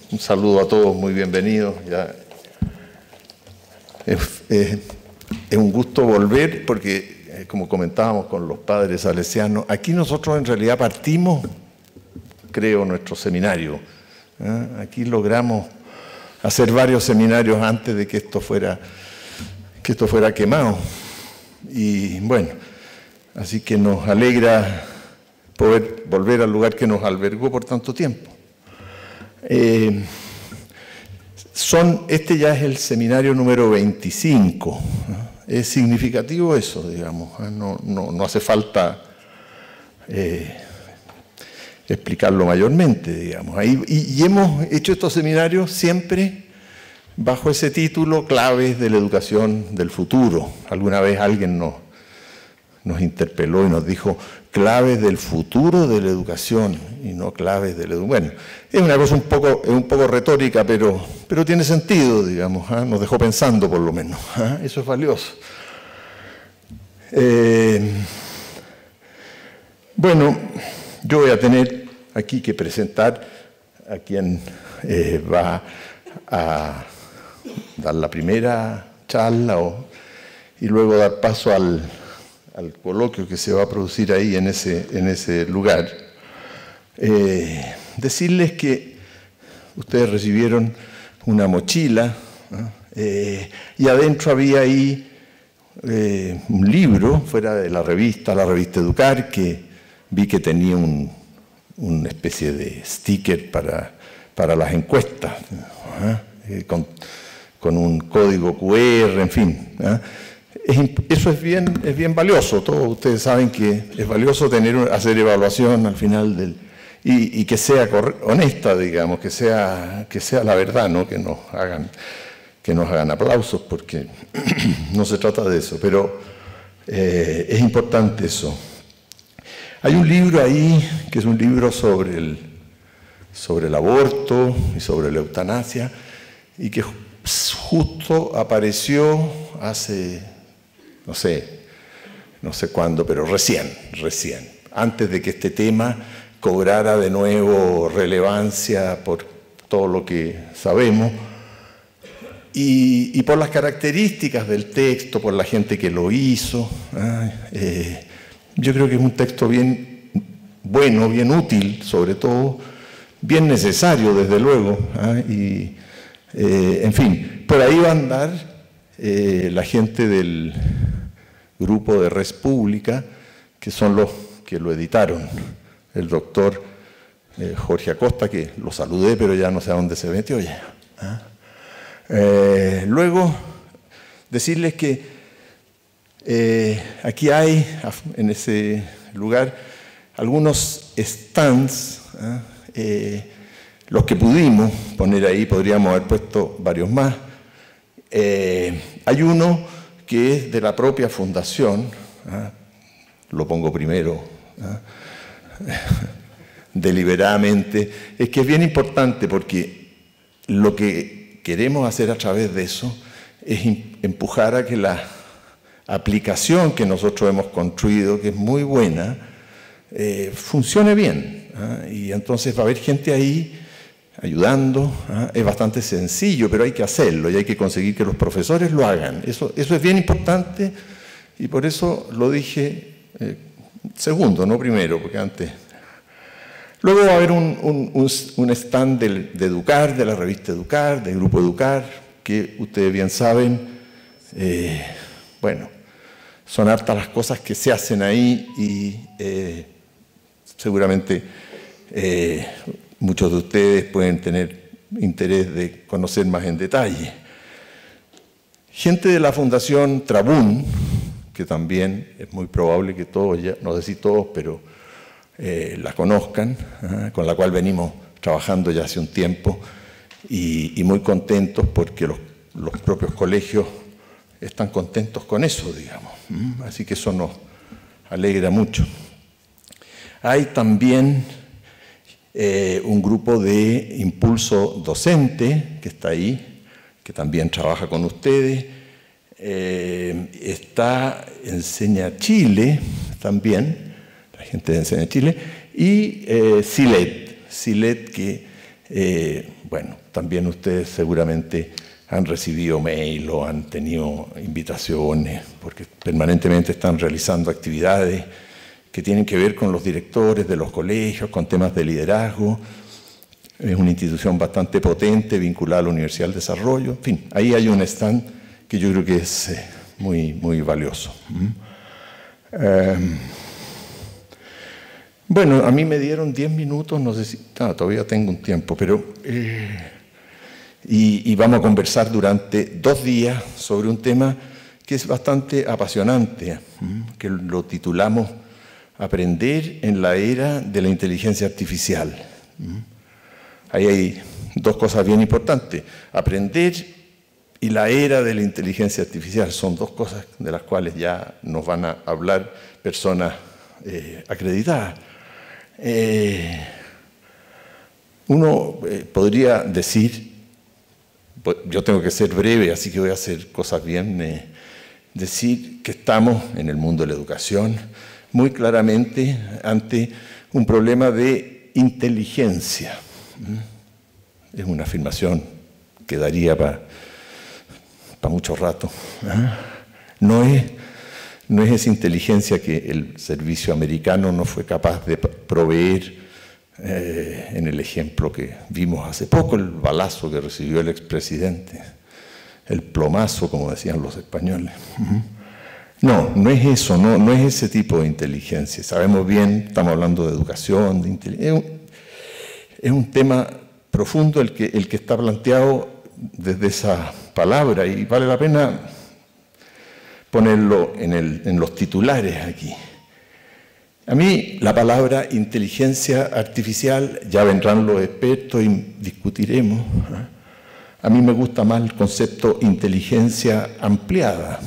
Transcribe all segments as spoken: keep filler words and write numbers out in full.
un saludo a todos, muy bienvenidos. Ya, es, es, es un gusto volver porque, eh, como comentábamos con los padres salesianos, aquí nosotros en realidad partimos, creo, nuestro seminario. ¿eh? Aquí logramos hacer varios seminarios antes de que esto fuera, que esto fuera quemado. Y bueno, así que nos alegra poder volver al lugar que nos albergó por tanto tiempo. Eh, son, este ya es el seminario número veinticinco. ¿eh? Es significativo eso, digamos. ¿eh? No, no, no hace falta eh, explicarlo mayormente, digamos. Ahí, y, y hemos hecho estos seminarios siempre bajo ese título, Claves de la Educación del Futuro. Alguna vez alguien nos, nos interpeló y nos dijo, claves del futuro de la educación y no claves de la educación. Bueno, es una cosa un poco, es un poco retórica, pero, pero tiene sentido, digamos, ¿eh? Nos dejó pensando por lo menos. ¿eh? Eso es valioso. Eh, bueno, yo voy a tener aquí que presentar a quien eh, va a dar la primera charla o, y luego dar paso al, al coloquio que se va a producir ahí en ese, en ese lugar. Eh, decirles que ustedes recibieron una mochila, ¿no? eh, y adentro había ahí eh, un libro, fuera de la revista, la revista Educar, que vi que tenía un, una especie de sticker para, para las encuestas, ¿no? eh, con, con un código cu erre, en fin. ¿eh? Es, eso es bien, es bien valioso. Todos ustedes saben que es valioso tener, hacer evaluación al final del... Y, y que sea honesta, digamos, que sea, que sea la verdad, ¿no? Que nos hagan, que nos hagan aplausos, porque no se trata de eso, pero eh, es importante eso. Hay un libro ahí, que es un libro sobre el, sobre el aborto y sobre la eutanasia, y que justo apareció hace, no sé, no sé cuándo, pero recién, recién, antes de que este tema cobrara de nuevo relevancia por todo lo que sabemos, y, y por las características del texto, por la gente que lo hizo. Eh, yo creo que es un texto bien bueno, bien útil, sobre todo, bien necesario, desde luego, ¿eh? y eh, en fin, por ahí va a andar eh, la gente del grupo de Res Pública, que son los que lo editaron. El doctor eh, Jorge Acosta, que lo saludé, pero ya no sé a dónde se metió ya. ¿Ah? Eh, luego, decirles que eh, aquí hay, en ese lugar, algunos stands, ¿ah? eh, los que pudimos poner ahí, podríamos haber puesto varios más. Eh, hay uno que es de la propia fundación, ¿ah? Lo pongo primero, ¿ah? deliberadamente, es que es bien importante porque lo que queremos hacer a través de eso es empujar a que la aplicación que nosotros hemos construido, que es muy buena, eh, funcione bien. ¿eh? Y entonces va a haber gente ahí ayudando. ¿eh? Es bastante sencillo, pero hay que hacerlo y hay que conseguir que los profesores lo hagan. Eso, eso es bien importante y por eso lo dije eh, segundo, no primero, porque antes... Luego va a haber un, un, un, un stand de, de Educar, de la revista Educar, del grupo Educar, que ustedes bien saben, eh, bueno, son hartas las cosas que se hacen ahí y eh, seguramente eh, muchos de ustedes pueden tener interés de conocer más en detalle. Gente de la Fundación Trabún, que también es muy probable que todos, ya, no sé si todos, pero eh, la conozcan, ¿eh? con la cual venimos trabajando ya hace un tiempo y, y muy contentos porque los, los propios colegios están contentos con eso, digamos. ¿Mm? Así que eso nos alegra mucho. Hay también eh, un grupo de impulso docente que está ahí, que también trabaja con ustedes. Eh, está Enseña Chile también, la gente de Enseña Chile, y eh, SILET, SILET que Eh, bueno, también ustedes seguramente han recibido mail o han tenido invitaciones, porque permanentemente están realizando actividades que tienen que ver con los directores de los colegios, con temas de liderazgo. Es una institución bastante potente, vinculada a la Universidad del Desarrollo. En fin, ahí hay un stand que yo creo que es eh, muy, muy valioso. ¿Mm? Eh, bueno, a mí me dieron diez minutos, no sé si... Ah, todavía tengo un tiempo, pero... Eh, y, y vamos a conversar durante dos días sobre un tema que es bastante apasionante, ¿Mm? que lo titulamos Aprender en la era de la inteligencia artificial. ¿Mm? Ahí hay dos cosas bien importantes. Aprender y la era de la inteligencia artificial son dos cosas de las cuales ya nos van a hablar personas eh, acreditadas. Eh, uno eh, podría decir, yo tengo que ser breve, así que voy a hacer cosas bien, eh, decir que estamos en el mundo de la educación muy claramente ante un problema de inteligencia. Es una afirmación que daría para pa mucho rato. No es, no es esa inteligencia que el servicio americano no fue capaz de proveer eh, en el ejemplo que vimos hace poco, el balazo que recibió el expresidente, el plomazo, como decían los españoles. No, no es eso, no, no es ese tipo de inteligencia. Sabemos bien, estamos hablando de educación, de inteligencia. Es un, es un tema profundo el que, el que está planteado desde esa palabra y vale la pena ponerlo en, el, en los titulares aquí. A mí la palabra inteligencia artificial, ya vendrán los expertos y discutiremos. A mí me gusta más el concepto inteligencia ampliada.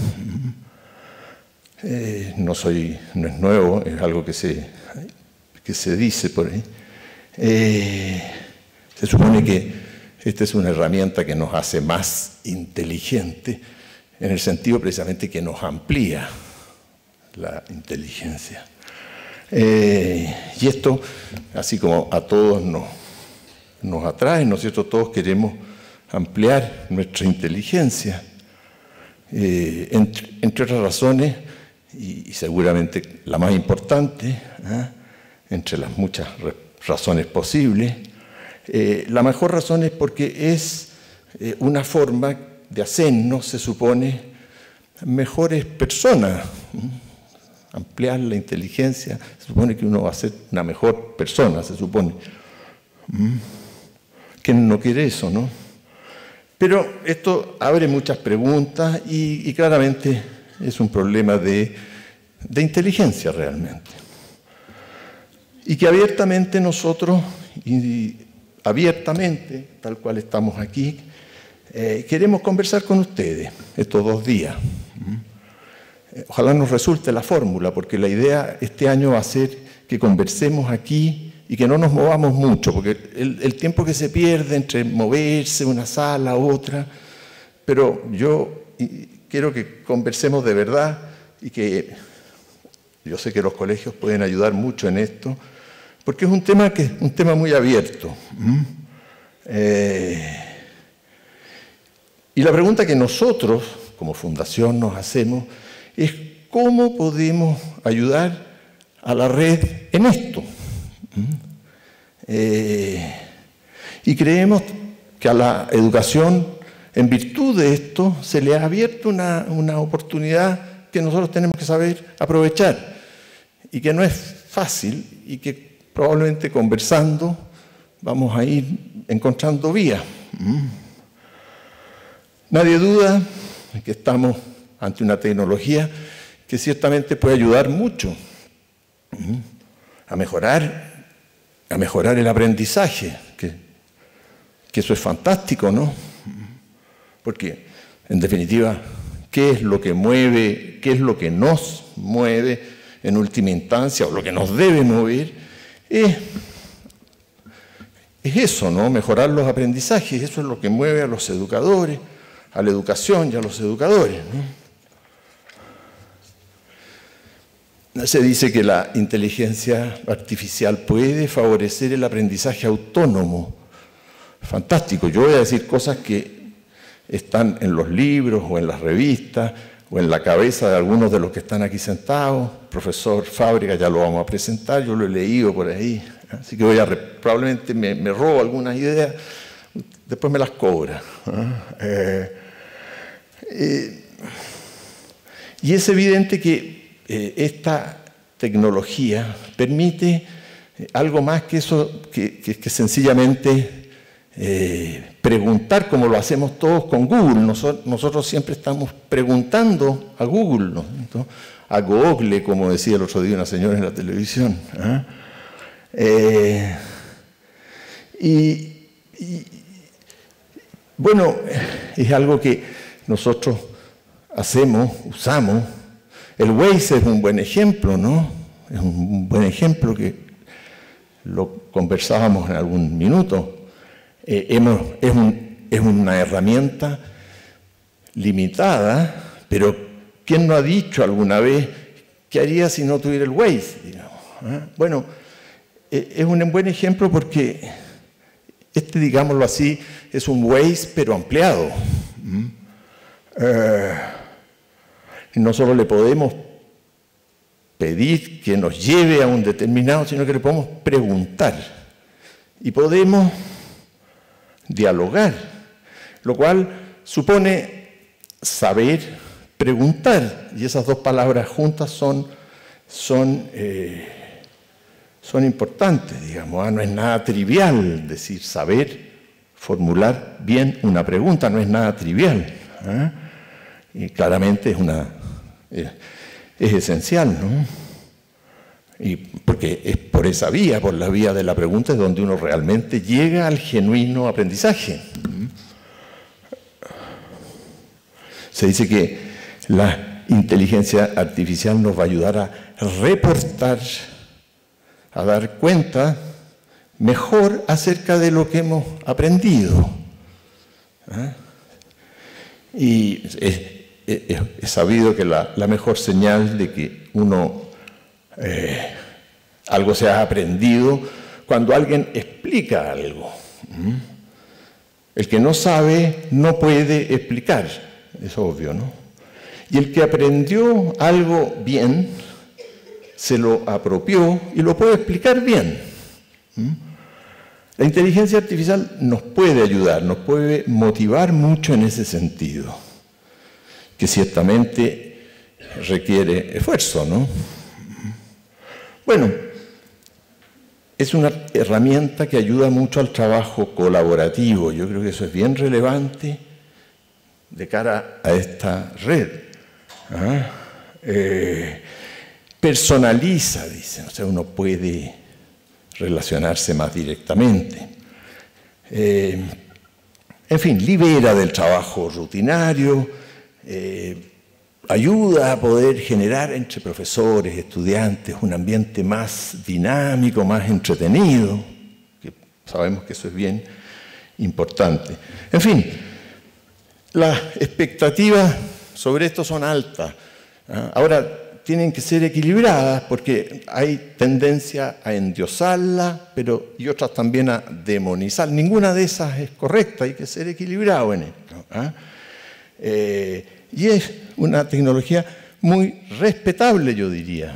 Eh, no, soy, no es nuevo, es algo que se, que se dice por ahí. Eh, se supone que esta es una herramienta que nos hace más inteligentes, en el sentido precisamente que nos amplía la inteligencia. Eh, y esto, así como a todos nos, nos atrae, ¿no es cierto? Todos queremos ampliar nuestra inteligencia. Eh, entre, entre otras razones, y, y seguramente la más importante, ¿eh? entre las muchas razones posibles, eh, la mejor razón es porque es eh, una forma de hacernos, se supone, mejores personas. Ampliar la inteligencia, se supone que uno va a ser una mejor persona, se supone. ¿Quién no quiere eso, no? Pero esto abre muchas preguntas y, y claramente es un problema de, de inteligencia realmente. Y que abiertamente nosotros, y abiertamente, tal cual estamos aquí, eh, queremos conversar con ustedes estos dos días. Ojalá nos resulte la fórmula, porque la idea este año va a ser que conversemos aquí y que no nos movamos mucho, porque el, el tiempo que se pierde entre moverse una sala a otra, pero yo quiero que conversemos de verdad y que yo sé que los colegios pueden ayudar mucho en esto, porque es un tema, que, un tema muy abierto. ¿Mm? Eh, y la pregunta que nosotros, como fundación, nos hacemos es cómo podemos ayudar a la red en esto. Eh, y creemos que a la educación, en virtud de esto, se le ha abierto una, una oportunidad que nosotros tenemos que saber aprovechar y que no es fácil y que probablemente conversando vamos a ir encontrando vías. Nadie duda que estamos ante una tecnología que ciertamente puede ayudar mucho a mejorar, a mejorar el aprendizaje, que, que eso es fantástico, ¿no? Porque, en definitiva, ¿qué es lo que mueve, qué es lo que nos mueve en última instancia, o lo que nos debe mover? Es, es eso, ¿no? Mejorar los aprendizajes, eso es lo que mueve a los educadores, a la educación y a los educadores, ¿no? Se dice que la inteligencia artificial puede favorecer el aprendizaje autónomo fantástico. Yo voy a decir cosas que están en los libros o en las revistas o en la cabeza de algunos de los que están aquí sentados. Profesor Fábrega ya lo vamos a presentar, yo lo he leído por ahí, así que voy a probablemente me, me robo algunas ideas, después me las cobra. Eh, eh, y es evidente que eh, esta tecnología permite algo más que eso, que, que, que sencillamente Eh, preguntar como lo hacemos todos con Google. Nosotros, nosotros siempre estamos preguntando a Google, ¿no? Entonces, a Google, como decía el otro día una señora en la televisión. ¿eh? Eh, y, y bueno, es algo que nosotros hacemos, usamos. El Waze es un buen ejemplo, ¿no? Es un buen ejemplo que lo conversábamos en algún minuto. Eh, hemos, es, un, es una herramienta limitada, pero ¿quién no ha dicho alguna vez qué haría si no tuviera el Waze? Digamos, ¿eh? Bueno, eh, es un buen ejemplo porque este, digámoslo así, es un Waze pero ampliado. ¿Mm? Eh, no solo le podemos pedir que nos lleve a un determinado, sino que le podemos preguntar y podemos dialogar, lo cual supone saber preguntar, y esas dos palabras juntas son, son, eh, son importantes, digamos, ¿eh? No es nada trivial decir saber formular bien una pregunta, no es nada trivial, ¿eh? Y claramente es, una, es, es esencial, ¿no? Y porque es por esa vía, por la vía de la pregunta, es donde uno realmente llega al genuino aprendizaje. Se dice que la inteligencia artificial nos va a ayudar a reportar, a dar cuenta mejor acerca de lo que hemos aprendido. ¿Eh? Y es, es, es sabido que la, la mejor señal de que uno Eh, algo se ha aprendido cuando alguien explica algo. ¿Mm? El que no sabe no puede explicar, es obvio, ¿no? Y el que aprendió algo bien, se lo apropió y lo puede explicar bien. ¿Mm? La inteligencia artificial nos puede ayudar, nos puede motivar mucho en ese sentido, que ciertamente requiere esfuerzo, ¿no? Bueno, es una herramienta que ayuda mucho al trabajo colaborativo. Yo creo que eso es bien relevante de cara a esta red. ¿Ah? Eh, personaliza, dicen, o sea, uno puede relacionarse más directamente. Eh, en fin, libera del trabajo rutinario, eh, ayuda a poder generar entre profesores, estudiantes, un ambiente más dinámico, más entretenido, que sabemos que eso es bien importante. En fin, las expectativas sobre esto son altas. ¿Ah? Ahora, tienen que ser equilibradas porque hay tendencia a endiosarla, pero y otras también a demonizar. Ninguna de esas es correcta, hay que ser equilibrado en esto. ¿Ah? Eh, y es una tecnología muy respetable, yo diría.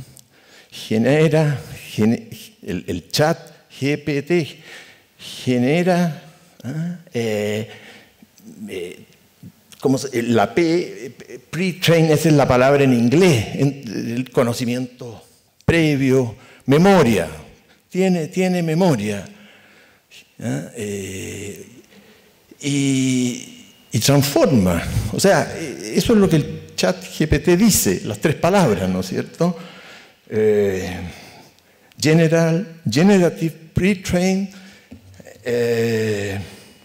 Genera, gene, el, el chat G P T genera eh, eh, como se, la P, pre-train, esa es la palabra en inglés, el conocimiento previo, memoria, tiene, tiene memoria. ¿eh? Eh, y Y transforma. O sea, eso es lo que el chat G P T dice, las tres palabras, ¿no es cierto? Eh, general, generative, pre-trained, eh,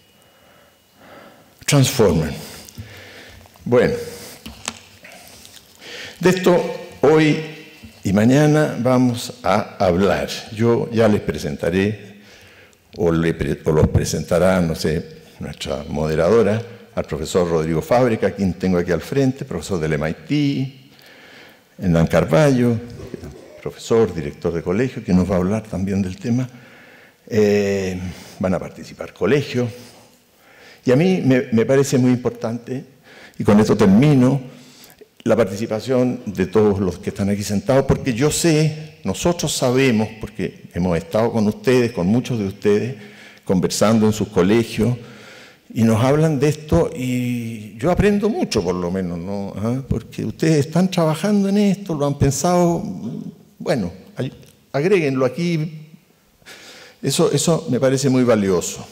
transformer. Bueno, de esto hoy y mañana vamos a hablar. Yo ya les presentaré, o, le, o los presentará, no sé, nuestra moderadora, al profesor Rodrigo Fábrega, a quien tengo aquí al frente, profesor del M I T, Hernán Carballo, profesor, director de colegio, que nos va a hablar también del tema. eh, van a participar colegios. Y a mí me, me parece muy importante, y con esto termino, la participación de todos los que están aquí sentados, porque yo sé, nosotros sabemos, porque hemos estado con ustedes, con muchos de ustedes, conversando en sus colegios, y nos hablan de esto, y yo aprendo mucho por lo menos, ¿no? ¿Ah? Porque ustedes están trabajando en esto, lo han pensado, bueno, agréguenlo aquí, eso, eso me parece muy valioso.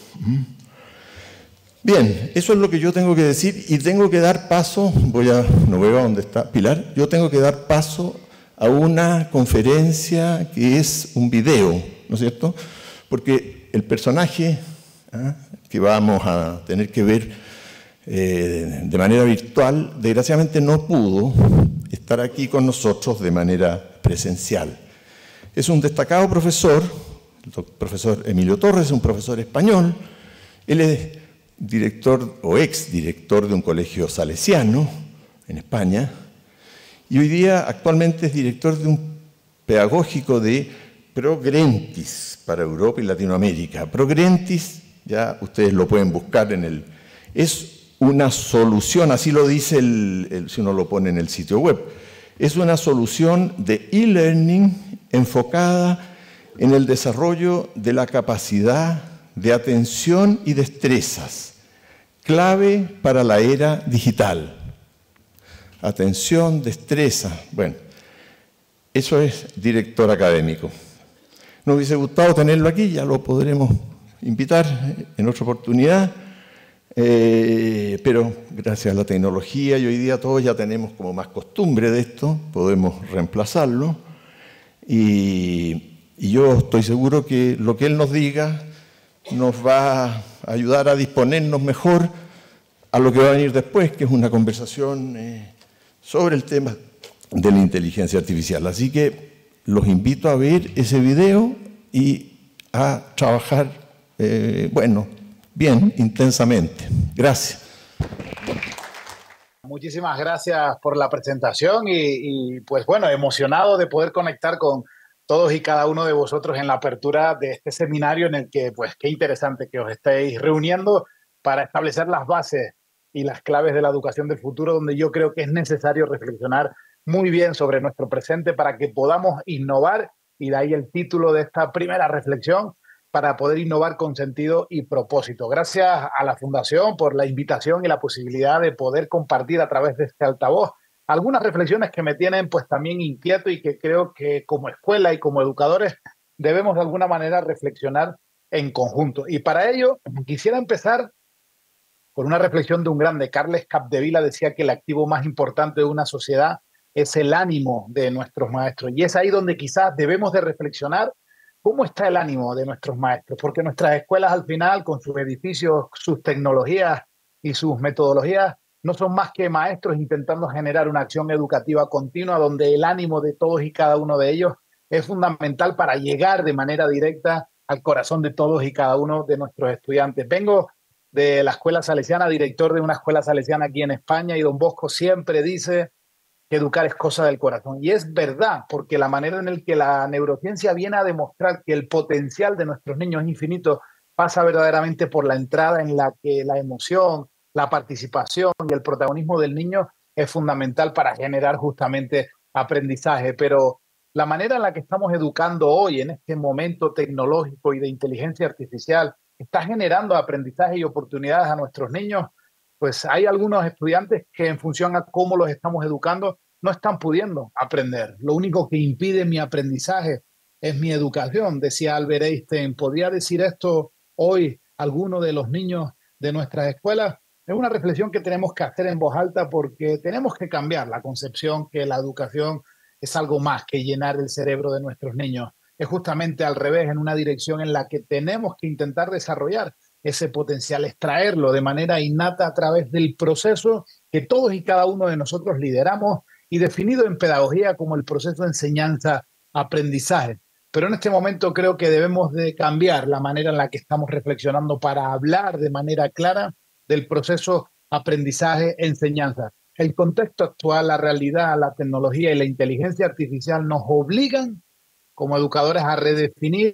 Bien, eso es lo que yo tengo que decir y tengo que dar paso, voy a, no veo a dónde está Pilar, yo tengo que dar paso a una conferencia que es un video, ¿no es cierto? Porque el personaje ¿eh? que vamos a tener que ver eh, de manera virtual, desgraciadamente no pudo estar aquí con nosotros de manera presencial. Es un destacado profesor, el profesor Emilio Torres, un profesor español, él es director o ex director de un colegio salesiano en España y hoy día actualmente es director de un pedagógico de Progrentis para Europa y Latinoamérica. Progrentis, ya ustedes lo pueden buscar en el... es una solución, así lo dice el, el, si uno lo pone en el sitio web, es una solución de e-learning enfocada en el desarrollo de la capacidad de atención y destrezas, clave para la era digital. Atención, destreza, bueno, eso es director académico. Nos hubiese gustado tenerlo aquí, ya lo podremos invitar en otra oportunidad, eh, pero gracias a la tecnología y hoy día todos ya tenemos como más costumbre de esto, podemos reemplazarlo y, y yo estoy seguro que lo que él nos diga nos va a ayudar a disponernos mejor a lo que va a venir después, que es una conversación eh, sobre el tema de la inteligencia artificial. Así que los invito a ver ese video y a trabajar, eh, bueno, bien, intensamente. Gracias. Muchísimas gracias por la presentación y, y pues bueno, emocionado de poder conectar con todos y cada uno de vosotros en la apertura de este seminario en el que, pues, qué interesante que os estéis reuniendo para establecer las bases y las claves de la educación del futuro, donde yo creo que es necesario reflexionar muy bien sobre nuestro presente para que podamos innovar, y de ahí el título de esta primera reflexión, para poder innovar con sentido y propósito. Gracias a la Fundación por la invitación y la posibilidad de poder compartir a través de este altavoz algunas reflexiones que me tienen pues también inquieto y que creo que como escuela y como educadores debemos de alguna manera reflexionar en conjunto. Y para ello quisiera empezar con una reflexión de un grande. Carles Capdevila decía que el activo más importante de una sociedad es el ánimo de nuestros maestros. Y es ahí donde quizás debemos de reflexionar cómo está el ánimo de nuestros maestros, porque nuestras escuelas al final, con sus edificios, sus tecnologías y sus metodologías, no son más que maestros intentando generar una acción educativa continua donde el ánimo de todos y cada uno de ellos es fundamental para llegar de manera directa al corazón de todos y cada uno de nuestros estudiantes. Vengo de la escuela salesiana, director de una escuela salesiana aquí en España, y don Bosco siempre dice que educar es cosa del corazón. Y es verdad, porque la manera en la que la neurociencia viene a demostrar que el potencial de nuestros niños es infinito pasa verdaderamente por la entrada en la que la emoción, la participación y el protagonismo del niño es fundamental para generar justamente aprendizaje. Pero la manera en la que estamos educando hoy, en este momento tecnológico y de inteligencia artificial, está generando aprendizaje y oportunidades a nuestros niños, pues hay algunos estudiantes que en función a cómo los estamos educando no están pudiendo aprender. Lo único que impide mi aprendizaje es mi educación, decía Albert Einstein. ¿Podría decir esto hoy alguno de los niños de nuestras escuelas? Es una reflexión que tenemos que hacer en voz alta porque tenemos que cambiar la concepción que la educación es algo más que llenar el cerebro de nuestros niños. Es justamente al revés, en una dirección en la que tenemos que intentar desarrollar ese potencial, extraerlo de manera innata a través del proceso que todos y cada uno de nosotros lideramos y definido en pedagogía como el proceso de enseñanza-aprendizaje. Pero en este momento creo que debemos de cambiar la manera en la que estamos reflexionando para hablar de manera clara del proceso aprendizaje-enseñanza. El contexto actual, la realidad, la tecnología y la inteligencia artificial nos obligan como educadores a redefinir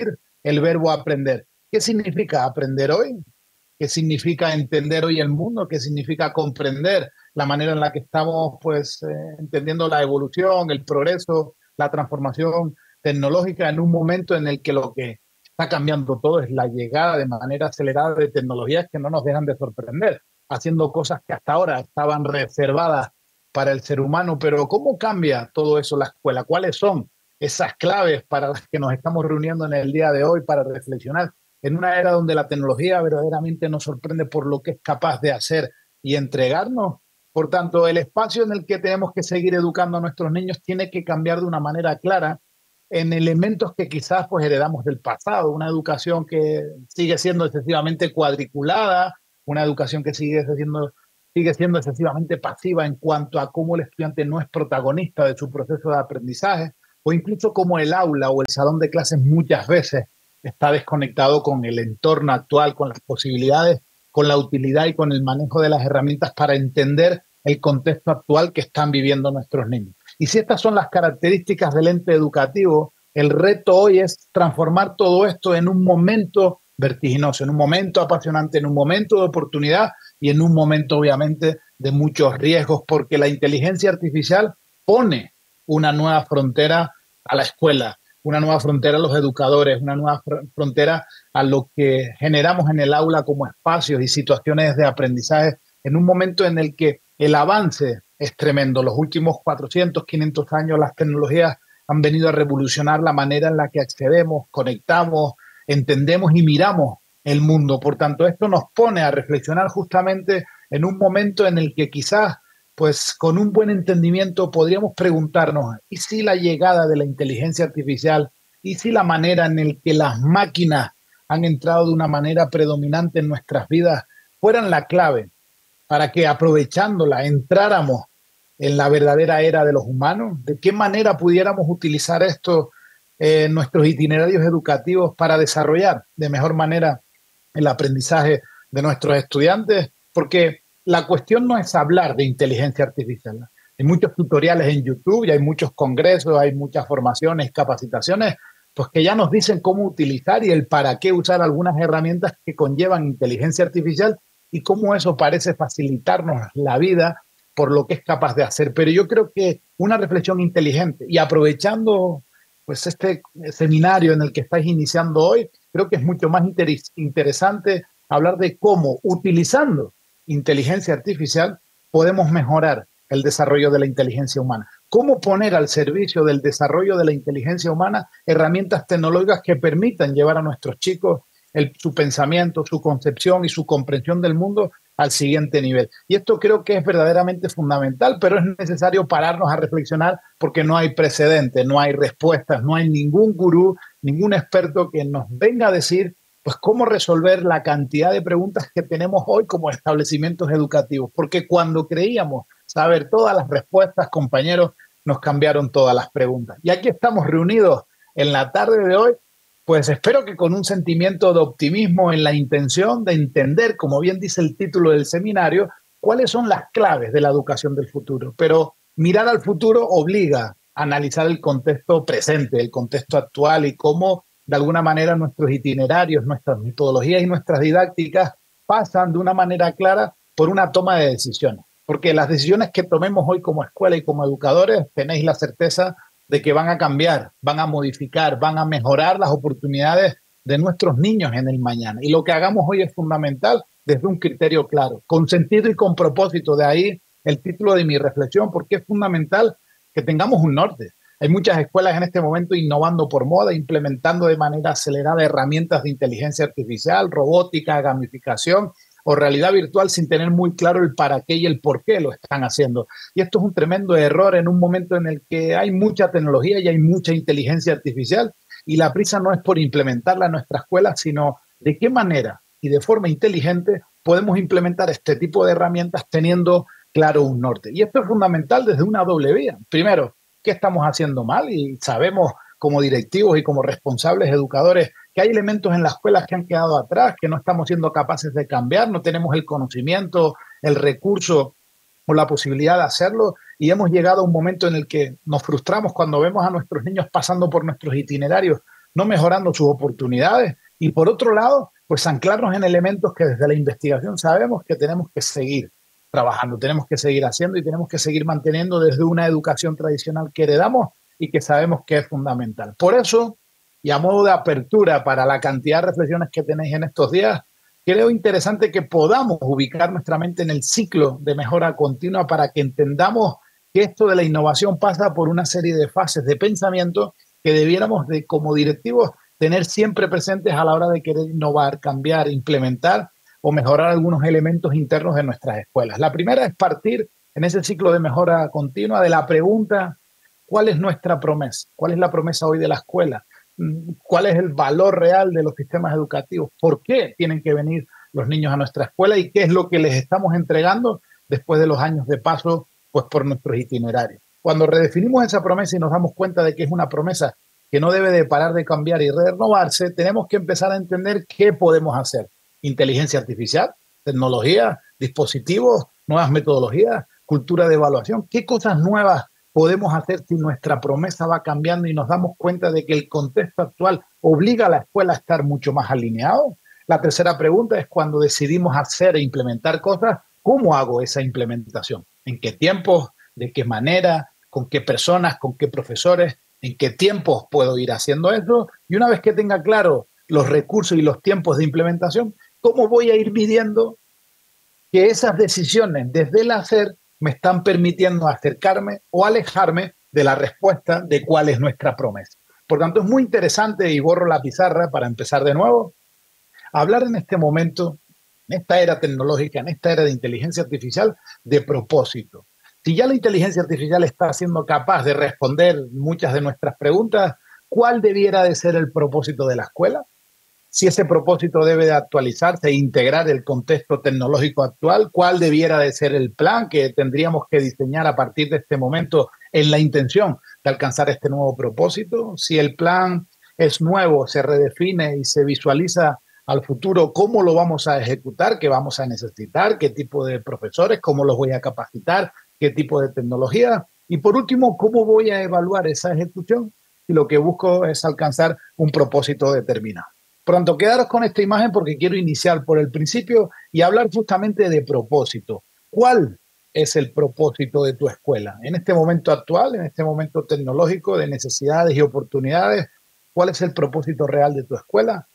el verbo aprender. ¿Qué significa aprender hoy? ¿Qué significa entender hoy el mundo? ¿Qué significa comprender la manera en la que estamos pues, eh, entendiendo la evolución, el progreso, la transformación tecnológica en un momento en el que lo que está cambiando todo es la llegada de manera acelerada de tecnologías que no nos dejan de sorprender, haciendo cosas que hasta ahora estaban reservadas para el ser humano? Pero ¿cómo cambia todo eso la escuela? ¿Cuáles son esas claves para las que nos estamos reuniendo en el día de hoy para reflexionar en una era donde la tecnología verdaderamente nos sorprende por lo que es capaz de hacer y entregarnos? Por tanto, el espacio en el que tenemos que seguir educando a nuestros niños tiene que cambiar de una manera clara en elementos que quizás pues heredamos del pasado, una educación que sigue siendo excesivamente cuadriculada, una educación que sigue siendo, sigue siendo excesivamente pasiva en cuanto a cómo el estudiante no es protagonista de su proceso de aprendizaje, o incluso cómo el aula o el salón de clases muchas veces está desconectado con el entorno actual, con las posibilidades, con la utilidad y con el manejo de las herramientas para entender el contexto actual que están viviendo nuestros niños. Y si estas son las características del ente educativo, el reto hoy es transformar todo esto en un momento vertiginoso, en un momento apasionante, en un momento de oportunidad y en un momento obviamente de muchos riesgos, porque la inteligencia artificial pone una nueva frontera a la escuela, una nueva frontera a los educadores, una nueva frontera a lo que generamos en el aula como espacios y situaciones de aprendizaje, en un momento en el que el avance es tremendo. Los últimos cuatrocientos, quinientos años las tecnologías han venido a revolucionar la manera en la que accedemos, conectamos, entendemos y miramos el mundo. Por tanto, esto nos pone a reflexionar justamente en un momento en el que quizás, pues con un buen entendimiento podríamos preguntarnos, ¿y si la llegada de la inteligencia artificial, y si la manera en la que las máquinas han entrado de una manera predominante en nuestras vidas fueran la clave para que aprovechándola entráramos en la verdadera era de los humanos? ¿De qué manera pudiéramos utilizar esto en nuestros itinerarios educativos para desarrollar de mejor manera el aprendizaje de nuestros estudiantes? Porque la cuestión no es hablar de inteligencia artificial. Hay muchos tutoriales en YouTube y hay muchos congresos, hay muchas formaciones, capacitaciones, pues que ya nos dicen cómo utilizar y el para qué usar algunas herramientas que conllevan inteligencia artificial y cómo eso parece facilitarnos la vida por lo que es capaz de hacer. Pero yo creo que una reflexión inteligente y aprovechando pues este seminario en el que estáis iniciando hoy, creo que es mucho más interes- interesante hablar de cómo, utilizando inteligencia artificial, podemos mejorar el desarrollo de la inteligencia humana. Cómo poner al servicio del desarrollo de la inteligencia humana herramientas tecnológicas que permitan llevar a nuestros chicos el, su pensamiento, su concepción y su comprensión del mundo al siguiente nivel. Y esto creo que es verdaderamente fundamental, pero es necesario pararnos a reflexionar porque no hay precedente, no hay respuestas, no hay ningún gurú, ningún experto que nos venga a decir pues cómo resolver la cantidad de preguntas que tenemos hoy como establecimientos educativos. Porque cuando creíamos saber todas las respuestas, compañeros, nos cambiaron todas las preguntas. Y aquí estamos reunidos en la tarde de hoy, pues espero que con un sentimiento de optimismo en la intención de entender, como bien dice el título del seminario, cuáles son las claves de la educación del futuro. Pero mirar al futuro obliga a analizar el contexto presente, el contexto actual y cómo de alguna manera nuestros itinerarios, nuestras metodologías y nuestras didácticas pasan de una manera clara por una toma de decisiones. Porque las decisiones que tomemos hoy como escuela y como educadores, tenéis la certeza de que van a cambiar, van a modificar, van a mejorar las oportunidades de nuestros niños en el mañana. Y lo que hagamos hoy es fundamental desde un criterio claro, con sentido y con propósito. De ahí el título de mi reflexión, porque es fundamental que tengamos un norte. Hay muchas escuelas en este momento innovando por moda, implementando de manera acelerada herramientas de inteligencia artificial, robótica, gamificación o realidad virtual sin tener muy claro el para qué y el por qué lo están haciendo. Y esto es un tremendo error en un momento en el que hay mucha tecnología y hay mucha inteligencia artificial y la prisa no es por implementarla en nuestra escuela, sino de qué manera y de forma inteligente podemos implementar este tipo de herramientas teniendo claro un norte. Y esto es fundamental desde una doble vía. Primero, ¿qué estamos haciendo mal? Y sabemos como directivos y como responsables educadores que hay elementos en las escuelas que han quedado atrás, que no estamos siendo capaces de cambiar, no tenemos el conocimiento, el recurso o la posibilidad de hacerlo y hemos llegado a un momento en el que nos frustramos cuando vemos a nuestros niños pasando por nuestros itinerarios no mejorando sus oportunidades. Y por otro lado, pues anclarnos en elementos que desde la investigación sabemos que tenemos que seguir trabajando, tenemos que seguir haciendo y tenemos que seguir manteniendo desde una educación tradicional que heredamos y que sabemos que es fundamental. Por eso, y a modo de apertura para la cantidad de reflexiones que tenéis en estos días, creo interesante que podamos ubicar nuestra mente en el ciclo de mejora continua para que entendamos que esto de la innovación pasa por una serie de fases de pensamiento que debiéramos de, como directivos, tener siempre presentes a la hora de querer innovar, cambiar, implementar o mejorar algunos elementos internos de nuestras escuelas. La primera es partir en ese ciclo de mejora continua de la pregunta: ¿cuál es nuestra promesa? ¿Cuál es la promesa hoy de la escuela? ¿Cuál es el valor real de los sistemas educativos? ¿Por qué tienen que venir los niños a nuestra escuela? ¿Y qué es lo que les estamos entregando después de los años de paso pues, por nuestros itinerarios? Cuando redefinimos esa promesa y nos damos cuenta de que es una promesa que no debe de parar de cambiar y renovarse, tenemos que empezar a entender qué podemos hacer. Inteligencia artificial, tecnología, dispositivos, nuevas metodologías, cultura de evaluación. ¿Qué cosas nuevas podemos hacer si nuestra promesa va cambiando y nos damos cuenta de que el contexto actual obliga a la escuela a estar mucho más alineado? La tercera pregunta es: cuando decidimos hacer e implementar cosas, ¿cómo hago esa implementación? ¿En qué tiempos? ¿De qué manera? ¿Con qué personas? ¿Con qué profesores? ¿En qué tiempos puedo ir haciendo eso? Y una vez que tenga claro los recursos y los tiempos de implementación, ¿cómo voy a ir midiendo que esas decisiones desde el hacer me están permitiendo acercarme o alejarme de la respuesta de cuál es nuestra promesa? Por tanto, es muy interesante, y borro la pizarra para empezar de nuevo, hablar en este momento, en esta era tecnológica, en esta era de inteligencia artificial, de propósito. Si ya la inteligencia artificial está siendo capaz de responder muchas de nuestras preguntas, ¿cuál debiera de ser el propósito de la escuela? Si ese propósito debe de actualizarse e integrar el contexto tecnológico actual, ¿cuál debiera de ser el plan que tendríamos que diseñar a partir de este momento en la intención de alcanzar este nuevo propósito? Si el plan es nuevo, se redefine y se visualiza al futuro, ¿cómo lo vamos a ejecutar? ¿Qué vamos a necesitar? ¿Qué tipo de profesores? ¿Cómo los voy a capacitar? ¿Qué tipo de tecnología? Y por último, ¿cómo voy a evaluar esa ejecución si lo que busco es alcanzar un propósito determinado? Pronto, quedaros con esta imagen porque quiero iniciar por el principio y hablar justamente de propósito. ¿Cuál es el propósito de tu escuela? En este momento actual, en este momento tecnológico de necesidades y oportunidades, ¿cuál es el propósito real de tu escuela?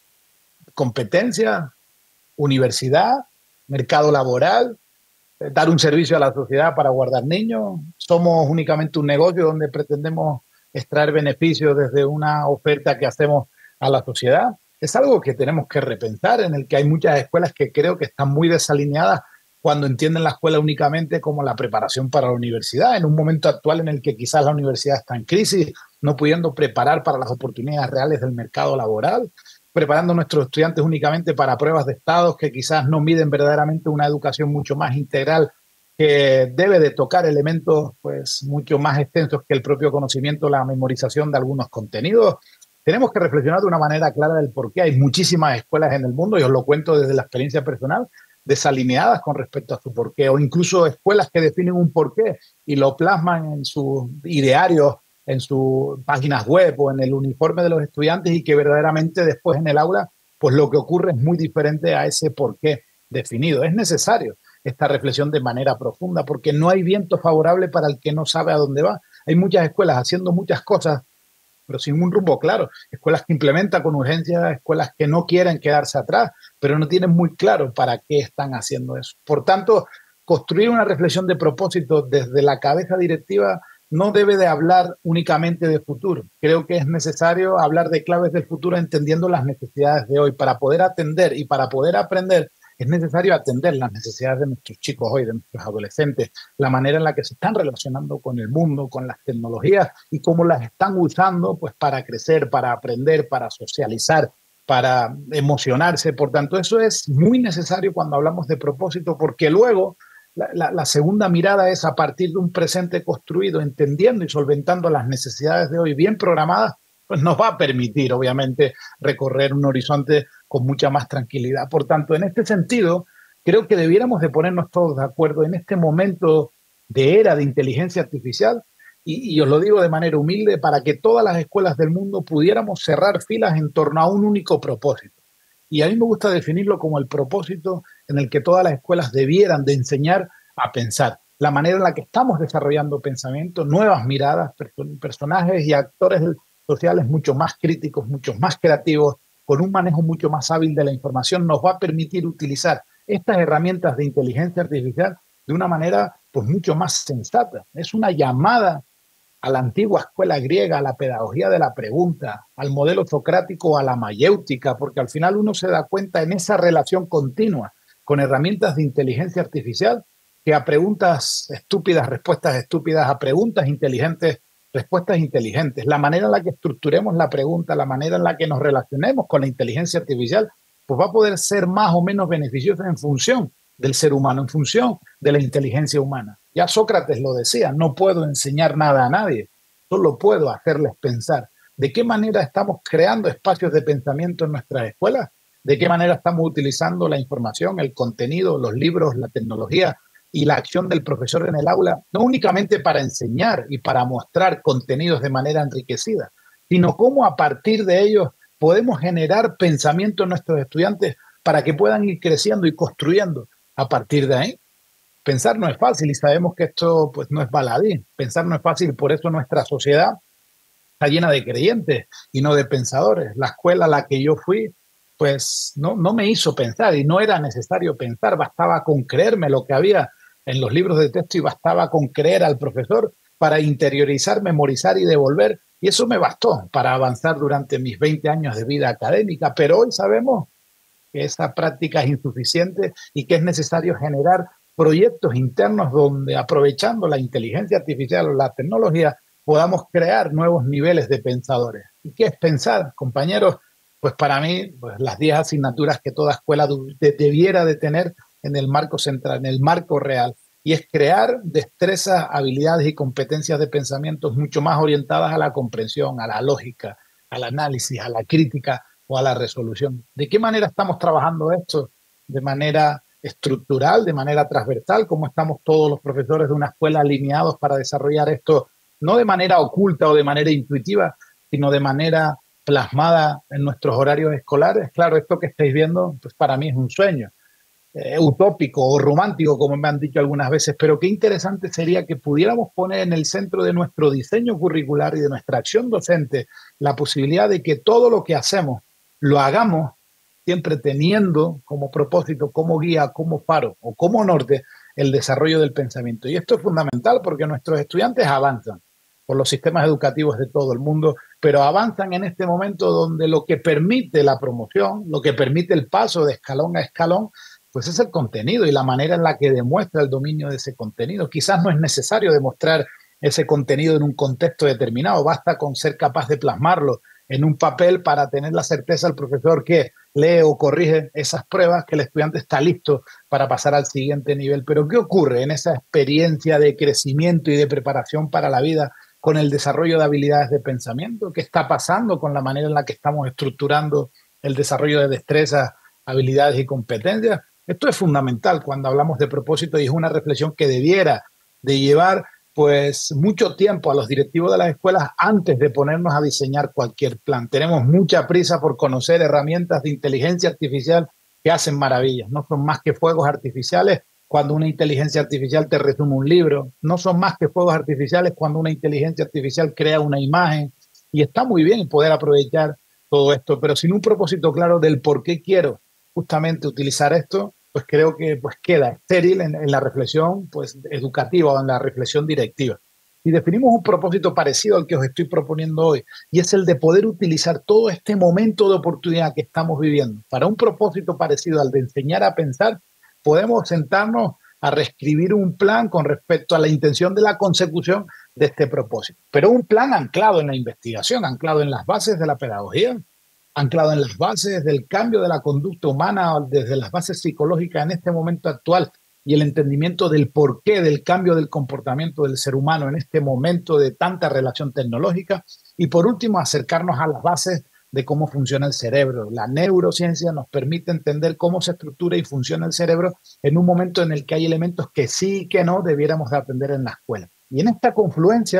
¿Competencia? ¿Universidad? ¿Mercado laboral? ¿Dar un servicio a la sociedad para guardar niños? ¿Somos únicamente un negocio donde pretendemos extraer beneficios desde una oferta que hacemos a la sociedad? Es algo que tenemos que repensar, en el que hay muchas escuelas que creo que están muy desalineadas cuando entienden la escuela únicamente como la preparación para la universidad, en un momento actual en el que quizás la universidad está en crisis, no pudiendo preparar para las oportunidades reales del mercado laboral, preparando a nuestros estudiantes únicamente para pruebas de estados que quizás no miden verdaderamente una educación mucho más integral, que debe de tocar elementos pues, mucho más extensos que el propio conocimiento, la memorización de algunos contenidos. Tenemos que reflexionar de una manera clara del por qué hay muchísimas escuelas en el mundo, y os lo cuento desde la experiencia personal, desalineadas con respecto a su porqué, o incluso escuelas que definen un porqué y lo plasman en sus idearios, en sus páginas web o en el uniforme de los estudiantes, y que verdaderamente después en el aula, pues lo que ocurre es muy diferente a ese porqué definido. Es necesario esta reflexión de manera profunda, porque no hay viento favorable para el que no sabe a dónde va. Hay muchas escuelas haciendo muchas cosas, pero sin un rumbo claro. Escuelas que implementan con urgencia, escuelas que no quieren quedarse atrás, pero no tienen muy claro para qué están haciendo eso. Por tanto, construir una reflexión de propósito desde la cabeza directiva no debe de hablar únicamente de futuro. Creo que es necesario hablar de claves del futuro entendiendo las necesidades de hoy. Para poder atender y para poder aprender, es necesario atender las necesidades de nuestros chicos hoy, de nuestros adolescentes, la manera en la que se están relacionando con el mundo, con las tecnologías y cómo las están usando pues, para crecer, para aprender, para socializar, para emocionarse. Por tanto, eso es muy necesario cuando hablamos de propósito, porque luego La, la, la segunda mirada es a partir de un presente construido, entendiendo y solventando las necesidades de hoy bien programadas, pues nos va a permitir, obviamente, recorrer un horizonte con mucha más tranquilidad. Por tanto, en este sentido, creo que debiéramos de ponernos todos de acuerdo en este momento de era de inteligencia artificial, y, y os lo digo de manera humilde, para que todas las escuelas del mundo pudiéramos cerrar filas en torno a un único propósito. Y a mí me gusta definirlo como el propósito en el que todas las escuelas debieran de enseñar a pensar. La manera en la que estamos desarrollando pensamiento, nuevas miradas, personajes y actores sociales mucho más críticos, mucho más creativos, con un manejo mucho más hábil de la información, nos va a permitir utilizar estas herramientas de inteligencia artificial de una manera pues mucho más sensata. Es una llamada a la antigua escuela griega, a la pedagogía de la pregunta, al modelo socrático, a la mayéutica, porque al final uno se da cuenta en esa relación continua con herramientas de inteligencia artificial que a preguntas estúpidas, respuestas estúpidas, a preguntas inteligentes, respuestas inteligentes. La manera en la que estructuremos la pregunta, la manera en la que nos relacionemos con la inteligencia artificial, pues va a poder ser más o menos beneficiosa en función del ser humano, en función de la inteligencia humana. Ya Sócrates lo decía, no puedo enseñar nada a nadie, solo puedo hacerles pensar. ¿De qué manera estamos creando espacios de pensamiento en nuestras escuelas? ¿De qué manera estamos utilizando la información, el contenido, los libros, la tecnología y la acción del profesor en el aula, no únicamente para enseñar y para mostrar contenidos de manera enriquecida, sino cómo a partir de ellos podemos generar pensamiento en nuestros estudiantes para que puedan ir creciendo y construyendo a partir de ahí? Pensar no es fácil y sabemos que esto pues, no es baladí. Pensar no es fácil, por eso nuestra sociedad está llena de creyentes y no de pensadores. La escuela a la que yo fui pues no, no me hizo pensar y no era necesario pensar, bastaba con creerme lo que había en los libros de texto y bastaba con creer al profesor para interiorizar, memorizar y devolver. Y eso me bastó para avanzar durante mis veinte años de vida académica. Pero hoy sabemos que esa práctica es insuficiente y que es necesario generar proyectos internos donde, aprovechando la inteligencia artificial o la tecnología, podamos crear nuevos niveles de pensadores. ¿Y qué es pensar, compañeros? Pues para mí, pues las diez asignaturas que toda escuela de, debiera de tener en el marco central, en el marco real, y es crear destrezas, habilidades y competencias de pensamiento mucho más orientadas a la comprensión, a la lógica, al análisis, a la crítica o a la resolución. ¿De qué manera estamos trabajando esto? De manera estructural, de manera transversal, cómo estamos todos los profesores de una escuela alineados para desarrollar esto, no de manera oculta o de manera intuitiva, sino de manera plasmada en nuestros horarios escolares. Claro, esto que estáis viendo, pues para mí es un sueño, eh, utópico o romántico, como me han dicho algunas veces, pero qué interesante sería que pudiéramos poner en el centro de nuestro diseño curricular y de nuestra acción docente la posibilidad de que todo lo que hacemos lo hagamos siempre teniendo como propósito, como guía, como faro o como norte el desarrollo del pensamiento. Y esto es fundamental porque nuestros estudiantes avanzan por los sistemas educativos de todo el mundo, pero avanzan en este momento donde lo que permite la promoción, lo que permite el paso de escalón a escalón, pues es el contenido y la manera en la que demuestra el dominio de ese contenido. Quizás no es necesario demostrar ese contenido en un contexto determinado, basta con ser capaz de plasmarlo en un papel para tener la certeza al profesor que lee o corrige esas pruebas, que el estudiante está listo para pasar al siguiente nivel. Pero ¿qué ocurre en esa experiencia de crecimiento y de preparación para la vida con el desarrollo de habilidades de pensamiento? ¿Qué está pasando con la manera en la que estamos estructurando el desarrollo de destrezas, habilidades y competencias? Esto es fundamental cuando hablamos de propósito y es una reflexión que debiera de llevar pues mucho tiempo a los directivos de las escuelas antes de ponernos a diseñar cualquier plan. Tenemos mucha prisa por conocer herramientas de inteligencia artificial que hacen maravillas. No son más que fuegos artificiales cuando una inteligencia artificial te resume un libro. No son más que fuegos artificiales cuando una inteligencia artificial crea una imagen. Y está muy bien poder aprovechar todo esto, pero sin un propósito claro del por qué quiero justamente utilizar esto, pues creo que pues queda estéril en, en la reflexión pues, educativa o en la reflexión directiva. Y definimos un propósito parecido al que os estoy proponiendo hoy, y es el de poder utilizar todo este momento de oportunidad que estamos viviendo. Para un propósito parecido al de enseñar a pensar, podemos sentarnos a reescribir un plan con respecto a la intención de la consecución de este propósito. Pero un plan anclado en la investigación, anclado en las bases de la pedagogía, anclado en las bases del cambio de la conducta humana, desde las bases psicológicas en este momento actual y el entendimiento del porqué del cambio del comportamiento del ser humano en este momento de tanta relación tecnológica. Y por último, acercarnos a las bases de cómo funciona el cerebro. La neurociencia nos permite entender cómo se estructura y funciona el cerebro en un momento en el que hay elementos que sí y que no debiéramos de aprender en la escuela. Y en esta confluencia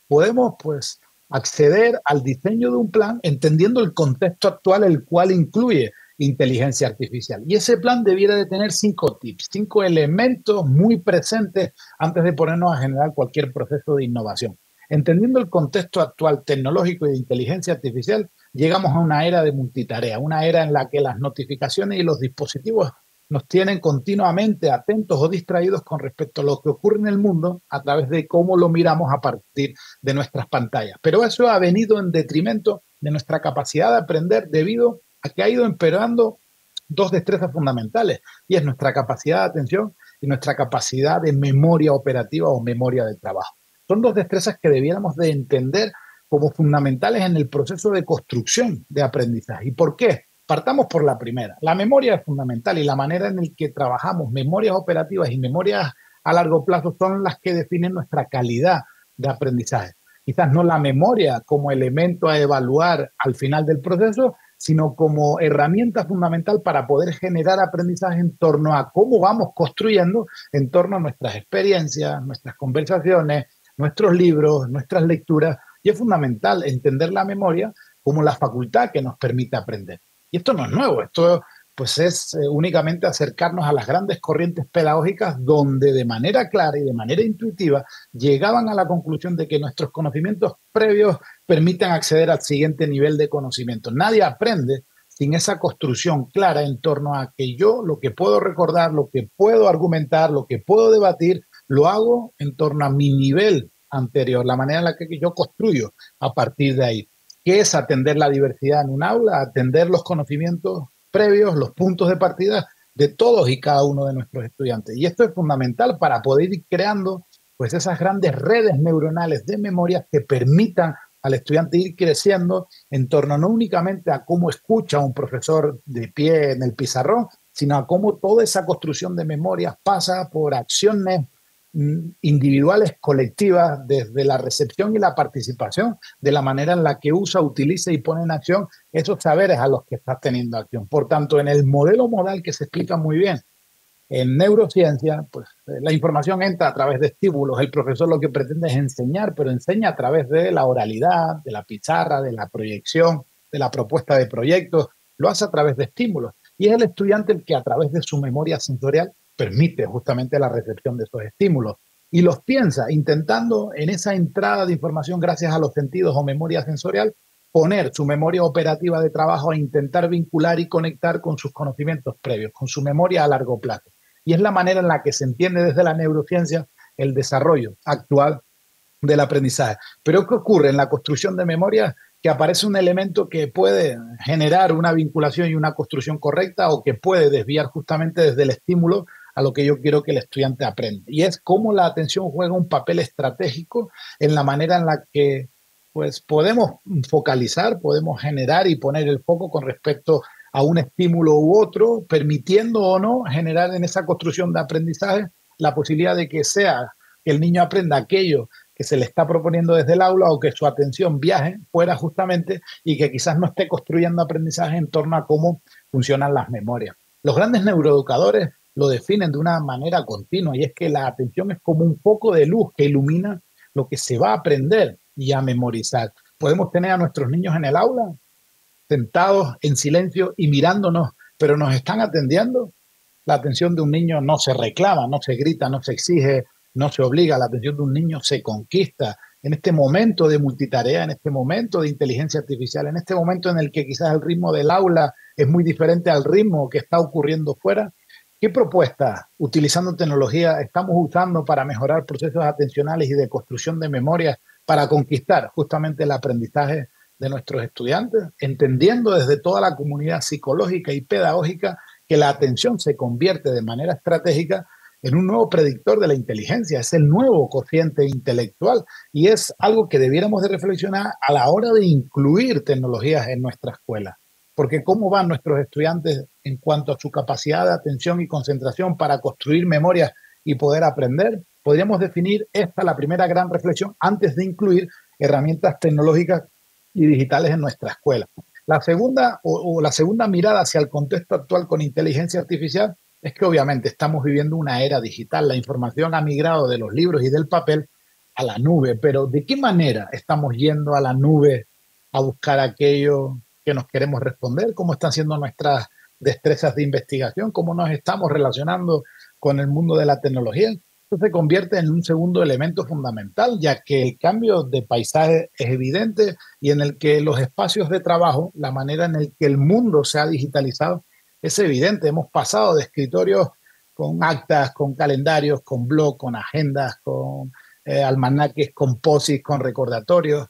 podemos pues acceder al diseño de un plan entendiendo el contexto actual, el cual incluye inteligencia artificial. Y ese plan debiera de tener cinco tips, cinco elementos muy presentes antes de ponernos a generar cualquier proceso de innovación. Entendiendo el contexto actual tecnológico y de inteligencia artificial, llegamos a una era de multitarea, una era en la que las notificaciones y los dispositivos nos tienen continuamente atentos o distraídos con respecto a lo que ocurre en el mundo a través de cómo lo miramos a partir de nuestras pantallas. Pero eso ha venido en detrimento de nuestra capacidad de aprender debido a que ha ido empeorando dos destrezas fundamentales, y es nuestra capacidad de atención y nuestra capacidad de memoria operativa o memoria del trabajo. Son dos destrezas que debiéramos de entender como fundamentales en el proceso de construcción de aprendizaje. ¿Y por qué? Partamos por la primera. La memoria es fundamental y la manera en la que trabajamos memorias operativas y memorias a largo plazo son las que definen nuestra calidad de aprendizaje. Quizás no la memoria como elemento a evaluar al final del proceso, sino como herramienta fundamental para poder generar aprendizaje en torno a cómo vamos construyendo en torno a nuestras experiencias, nuestras conversaciones, nuestros libros, nuestras lecturas. Y es fundamental entender la memoria como la facultad que nos permite aprender. Y esto no es nuevo, esto pues es eh, únicamente acercarnos a las grandes corrientes pedagógicas donde de manera clara y de manera intuitiva llegaban a la conclusión de que nuestros conocimientos previos permiten acceder al siguiente nivel de conocimiento. Nadie aprende sin esa construcción clara en torno a que yo lo que puedo recordar, lo que puedo argumentar, lo que puedo debatir, lo hago en torno a mi nivel anterior, la manera en la que yo construyo a partir de ahí. ¿Qué es atender la diversidad en un aula? Atender los conocimientos previos, los puntos de partida de todos y cada uno de nuestros estudiantes. Y esto es fundamental para poder ir creando pues esas grandes redes neuronales de memoria que permitan al estudiante ir creciendo en torno no únicamente a cómo escucha un profesor de pie en el pizarrón, sino a cómo toda esa construcción de memorias pasa por acciones individuales, colectivas, desde la recepción y la participación, de la manera en la que usa, utiliza y pone en acción esos saberes a los que estás teniendo acción. Por tanto, en el modelo modal que se explica muy bien en neurociencia, pues la información entra a través de estímulos. El profesor lo que pretende es enseñar, pero enseña a través de la oralidad, de la pizarra, de la proyección, de la propuesta de proyectos, lo hace a través de estímulos. Y es el estudiante el que a través de su memoria sensorial permite justamente la recepción de esos estímulos y los piensa, intentando en esa entrada de información gracias a los sentidos o memoria sensorial, poner su memoria operativa de trabajo a intentar vincular y conectar con sus conocimientos previos, con su memoria a largo plazo. Y es la manera en la que se entiende desde la neurociencia el desarrollo actual del aprendizaje. Pero ¿qué ocurre en la construcción de memoria? Que aparece un elemento que puede generar una vinculación y una construcción correcta o que puede desviar justamente desde el estímulo a lo que yo quiero que el estudiante aprenda. Y es cómo la atención juega un papel estratégico en la manera en la que pues, podemos focalizar, podemos generar y poner el foco con respecto a un estímulo u otro, permitiendo o no generar en esa construcción de aprendizaje la posibilidad de que sea que el niño aprenda aquello que se le está proponiendo desde el aula o que su atención viaje fuera justamente y que quizás no esté construyendo aprendizaje en torno a cómo funcionan las memorias. Los grandes neuroeducadores lo definen de una manera continua y es que la atención es como un foco de luz que ilumina lo que se va a aprender y a memorizar. Podemos tener a nuestros niños en el aula sentados en silencio y mirándonos, pero nos están atendiendo. La atención de un niño no se reclama, no se grita, no se exige, no se obliga. La atención de un niño se conquista. En este momento de multitarea, en este momento de inteligencia artificial, en este momento en el que quizás el ritmo del aula es muy diferente al ritmo que está ocurriendo fuera, ¿qué propuestas, utilizando tecnología, estamos usando para mejorar procesos atencionales y de construcción de memoria para conquistar justamente el aprendizaje de nuestros estudiantes, entendiendo desde toda la comunidad psicológica y pedagógica que la atención se convierte de manera estratégica en un nuevo predictor de la inteligencia, es el nuevo cociente intelectual y es algo que debiéramos de reflexionar a la hora de incluir tecnologías en nuestra escuela? Porque ¿cómo van nuestros estudiantes en cuanto a su capacidad de atención y concentración para construir memorias y poder aprender? Podríamos definir esta la primera gran reflexión antes de incluir herramientas tecnológicas y digitales en nuestra escuela. La segunda, o, o la segunda mirada hacia el contexto actual con inteligencia artificial es que obviamente estamos viviendo una era digital. La información ha migrado de los libros y del papel a la nube, pero ¿de qué manera estamos yendo a la nube a buscar aquello que nos queremos responder? ¿Cómo están siendo nuestras destrezas de investigación? ¿Cómo nos estamos relacionando con el mundo de la tecnología? Esto se convierte en un segundo elemento fundamental, ya que el cambio de paisaje es evidente y en el que los espacios de trabajo, la manera en el que el mundo se ha digitalizado, es evidente. Hemos pasado de escritorios con actas, con calendarios, con blogs, con agendas, con eh, almanaques, con posits, con recordatorios,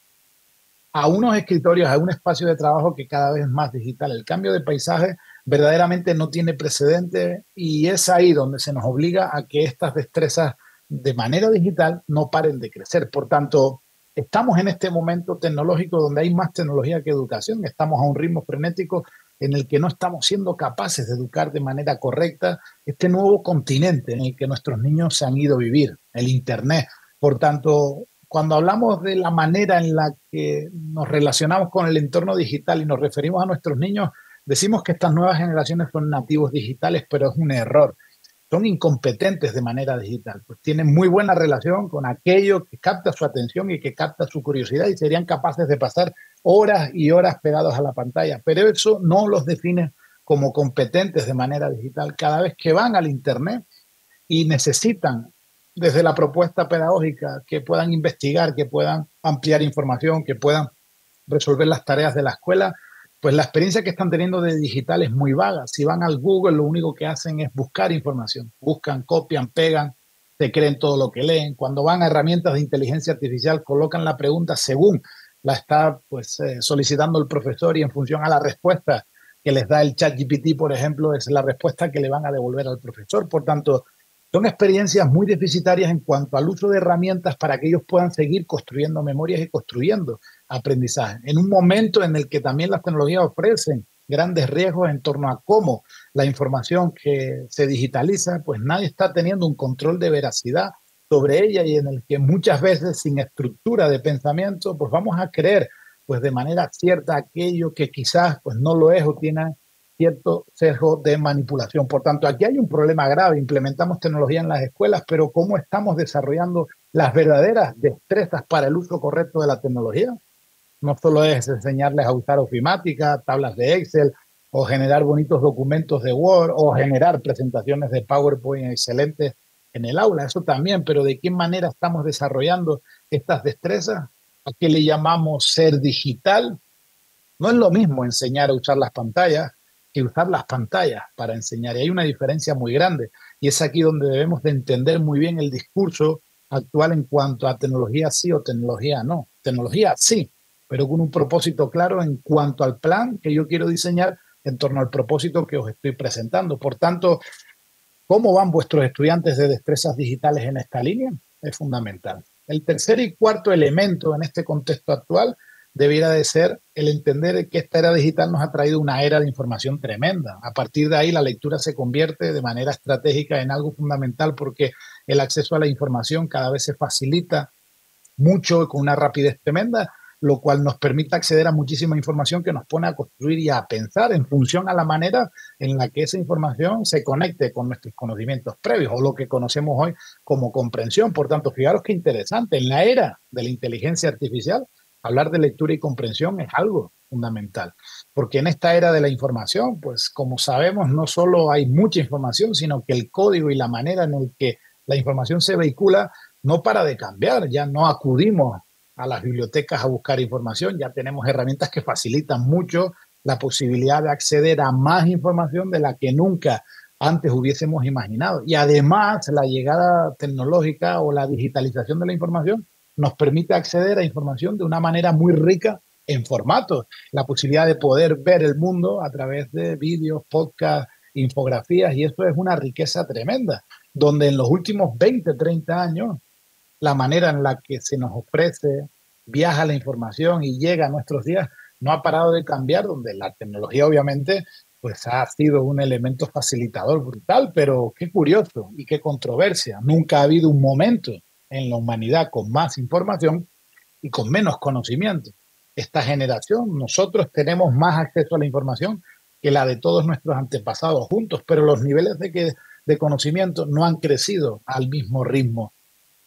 a unos escritorios, a un espacio de trabajo que cada vez es más digital. El cambio de paisaje verdaderamente no tiene precedente y es ahí donde se nos obliga a que estas destrezas de manera digital no paren de crecer. Por tanto, estamos en este momento tecnológico donde hay más tecnología que educación. Estamos a un ritmo frenético en el que no estamos siendo capaces de educar de manera correcta este nuevo continente en el que nuestros niños se han ido a vivir, el Internet. Por tanto, cuando hablamos de la manera en la que nos relacionamos con el entorno digital y nos referimos a nuestros niños, decimos que estas nuevas generaciones son nativos digitales, pero es un error. Son incompetentes de manera digital, pues tienen muy buena relación con aquello que capta su atención y que capta su curiosidad y serían capaces de pasar horas y horas pegados a la pantalla, pero eso no los define como competentes de manera digital. Cada vez que van al Internet y necesitan, desde la propuesta pedagógica, que puedan investigar, que puedan ampliar información, que puedan resolver las tareas de la escuela, pues la experiencia que están teniendo de digital es muy vaga. Si van al Google, lo único que hacen es buscar información. Buscan, copian, pegan, se creen todo lo que leen. Cuando van a herramientas de inteligencia artificial, colocan la pregunta según la está pues, eh, solicitando el profesor y en función a la respuesta que les da el ChatGPT, por ejemplo, es la respuesta que le van a devolver al profesor. Por tanto, son experiencias muy deficitarias en cuanto al uso de herramientas para que ellos puedan seguir construyendo memorias y construyendo aprendizaje. En un momento en el que también las tecnologías ofrecen grandes riesgos en torno a cómo la información que se digitaliza, pues nadie está teniendo un control de veracidad sobre ella y en el que muchas veces sin estructura de pensamiento, pues vamos a creer pues de manera cierta aquello que quizás pues no lo es o tiene cierto sesgo de manipulación. Por tanto, aquí hay un problema grave. Implementamos tecnología en las escuelas, pero ¿cómo estamos desarrollando las verdaderas destrezas para el uso correcto de la tecnología? No solo es enseñarles a usar ofimática, tablas de Excel, o generar bonitos documentos de Word, o generar presentaciones de PowerPoint excelentes en el aula. Eso también, pero ¿de qué manera estamos desarrollando estas destrezas? ¿A qué le llamamos ser digital? No es lo mismo enseñar a usar las pantallas que usar las pantallas para enseñar. Y hay una diferencia muy grande. Y es aquí donde debemos de entender muy bien el discurso actual en cuanto a tecnología sí o tecnología no. Tecnología sí, pero con un propósito claro en cuanto al plan que yo quiero diseñar en torno al propósito que os estoy presentando. Por tanto, ¿cómo van vuestros estudiantes de destrezas digitales en esta línea? Es fundamental. El tercer y cuarto elemento en este contexto actual debiera de ser el entender que esta era digital nos ha traído una era de información tremenda. A partir de ahí la lectura se convierte de manera estratégica en algo fundamental porque el acceso a la información cada vez se facilita mucho con una rapidez tremenda, lo cual nos permite acceder a muchísima información que nos pone a construir y a pensar en función a la manera en la que esa información se conecte con nuestros conocimientos previos o lo que conocemos hoy como comprensión. Por tanto, fijaros qué interesante, en la era de la inteligencia artificial, hablar de lectura y comprensión es algo fundamental, porque en esta era de la información, pues como sabemos, no solo hay mucha información, sino que el código y la manera en el que la información se vehicula no para de cambiar. Ya no acudimos a las bibliotecas a buscar información, ya tenemos herramientas que facilitan mucho la posibilidad de acceder a más información de la que nunca antes hubiésemos imaginado. Y además, la llegada tecnológica o la digitalización de la información nos permite acceder a información de una manera muy rica en formatos. La posibilidad de poder ver el mundo a través de vídeos, podcasts, infografías, y esto es una riqueza tremenda, donde en los últimos veinte, treinta años, la manera en la que se nos ofrece, viaja la información y llega a nuestros días, no ha parado de cambiar, donde la tecnología obviamente pues ha sido un elemento facilitador brutal, pero qué curioso y qué controversia. Nunca ha habido un momento en la humanidad con más información y con menos conocimiento. Esta generación, nosotros tenemos más acceso a la información que la de todos nuestros antepasados juntos, pero los niveles de, que, de conocimiento no han crecido al mismo ritmo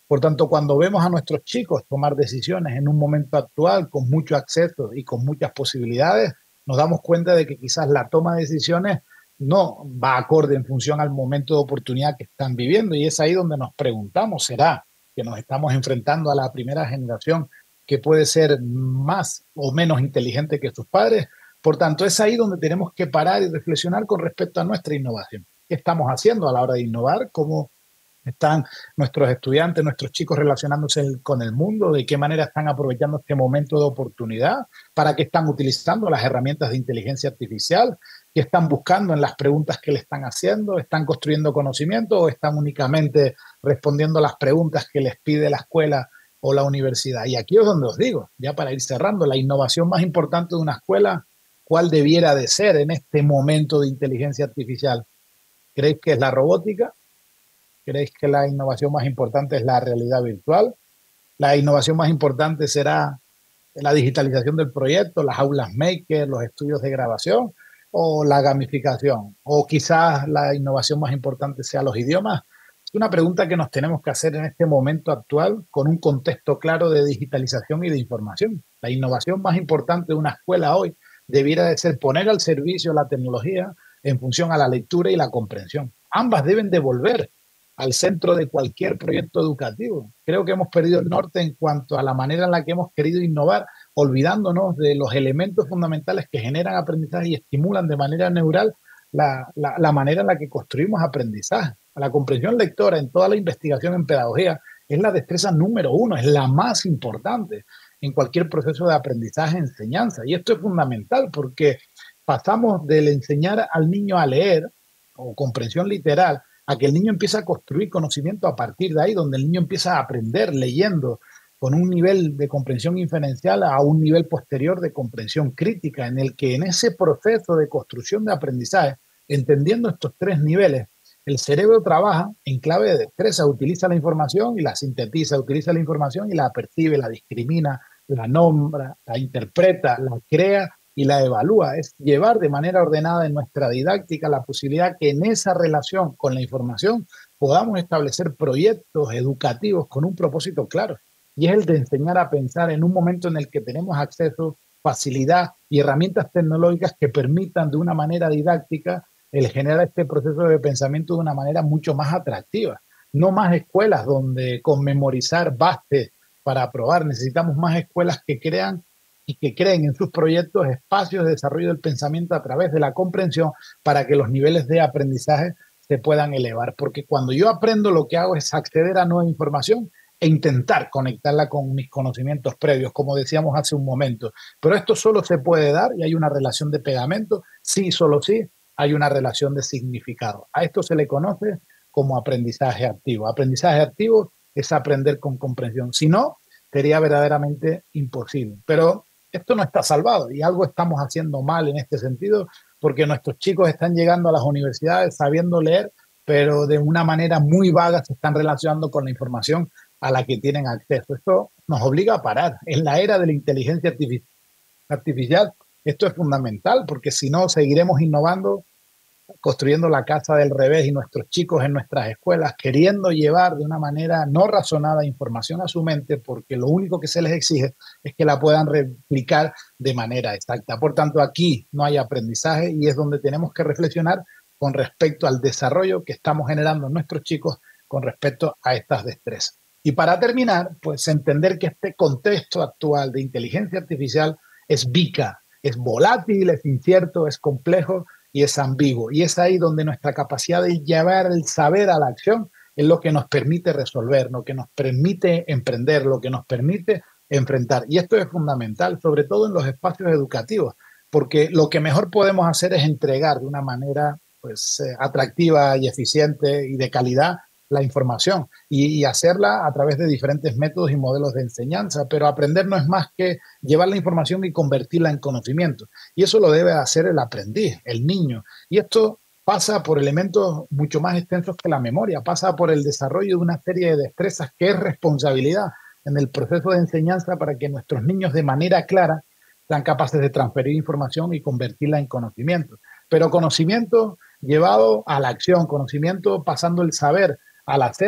Por tanto, cuando vemos a nuestros chicos tomar decisiones en un momento actual con mucho acceso y con muchas posibilidades, nos damos cuenta de que quizás la toma de decisiones no va acorde en función al momento de oportunidad que están viviendo. Y es ahí donde nos preguntamos, ¿será que nos estamos enfrentando a la primera generación que puede ser más o menos inteligente que sus padres? Por tanto, es ahí donde tenemos que parar y reflexionar con respecto a nuestra innovación. ¿Qué estamos haciendo a la hora de innovar? ¿Cómo están nuestros estudiantes, nuestros chicos relacionándose con el mundo? ¿De qué manera están aprovechando este momento de oportunidad? ¿Para qué están utilizando las herramientas de inteligencia artificial? ¿Qué están buscando en las preguntas que le están haciendo? ¿Están construyendo conocimiento o están únicamente respondiendo las preguntas que les pide la escuela o la universidad? Y aquí es donde os digo, ya para ir cerrando, la innovación más importante de una escuela, ¿cuál debiera de ser en este momento de inteligencia artificial? ¿Creéis que es la robótica? ¿Creéis que la innovación más importante es la realidad virtual? ¿La innovación más importante será la digitalización del proyecto, las aulas maker, los estudios de grabación o la gamificación? ¿O quizás la innovación más importante sea los idiomas? Es una pregunta que nos tenemos que hacer en este momento actual con un contexto claro de digitalización y de información. La innovación más importante de una escuela hoy debiera de ser poner al servicio la tecnología en función a la lectura y la comprensión. Ambas deben de volver al centro de cualquier proyecto educativo. Creo que hemos perdido el norte en cuanto a la manera en la que hemos querido innovar, olvidándonos de los elementos fundamentales que generan aprendizaje y estimulan de manera neural la, la, la manera en la que construimos aprendizaje. La comprensión lectora en toda la investigación en pedagogía es la destreza número uno, es la más importante en cualquier proceso de aprendizaje e enseñanza. Y esto es fundamental porque pasamos del enseñar al niño a leer o comprensión literal a que el niño empieza a construir conocimiento a partir de ahí, donde el niño empieza a aprender leyendo con un nivel de comprensión inferencial a un nivel posterior de comprensión crítica, en el que en ese proceso de construcción de aprendizaje, entendiendo estos tres niveles, el cerebro trabaja en clave de destreza, utiliza la información y la sintetiza, utiliza la información y la percibe, la discrimina, la nombra, la interpreta, la crea y la evalúa. Es llevar de manera ordenada en nuestra didáctica la posibilidad que en esa relación con la información podamos establecer proyectos educativos con un propósito claro, y es el de enseñar a pensar en un momento en el que tenemos acceso, facilidad y herramientas tecnológicas que permitan de una manera didáctica el generar este proceso de pensamiento de una manera mucho más atractiva. No más escuelas donde con memorizar baste para aprobar. Necesitamos más escuelas que crean y que creen en sus proyectos espacios de desarrollo del pensamiento a través de la comprensión para que los niveles de aprendizaje se puedan elevar. Porque cuando yo aprendo, lo que hago es acceder a nueva información e intentar conectarla con mis conocimientos previos, como decíamos hace un momento. Pero esto solo se puede dar y hay una relación de pegamento, sí, solo sí, hay una relación de significado. A esto se le conoce como aprendizaje activo. Aprendizaje activo es aprender con comprensión. Si no, sería verdaderamente imposible. Pero esto no está salvado y algo estamos haciendo mal en este sentido, porque nuestros chicos están llegando a las universidades sabiendo leer, pero de una manera muy vaga se están relacionando con la información a la que tienen acceso. Esto nos obliga a parar. En la era de la inteligencia artificial, esto es fundamental, porque si no, seguiremos innovando, construyendo la casa del revés y nuestros chicos en nuestras escuelas queriendo llevar de una manera no razonada información a su mente, porque lo único que se les exige es que la puedan replicar de manera exacta. Por tanto, aquí no hay aprendizaje y es donde tenemos que reflexionar con respecto al desarrollo que estamos generando en nuestros chicos con respecto a estas destrezas. Y para terminar, pues entender que este contexto actual de inteligencia artificial es vica, es volátil, es incierto, es complejo y es ambiguo. Y es ahí donde nuestra capacidad de llevar el saber a la acción es lo que nos permite resolver, lo que nos permite emprender, lo que nos permite enfrentar. Y esto es fundamental, sobre todo en los espacios educativos, porque lo que mejor podemos hacer es entregar de una manera pues, eh, atractiva y eficiente y de calidad la información y, y hacerla a través de diferentes métodos y modelos de enseñanza, pero aprender no es más que llevar la información y convertirla en conocimiento, y eso lo debe hacer el aprendiz, el niño, y esto pasa por elementos mucho más extensos que la memoria, pasa por el desarrollo de una serie de destrezas que es responsabilidad en el proceso de enseñanza para que nuestros niños de manera clara sean capaces de transferir información y convertirla en conocimiento, pero conocimiento llevado a la acción, conocimiento pasando el saber al hacer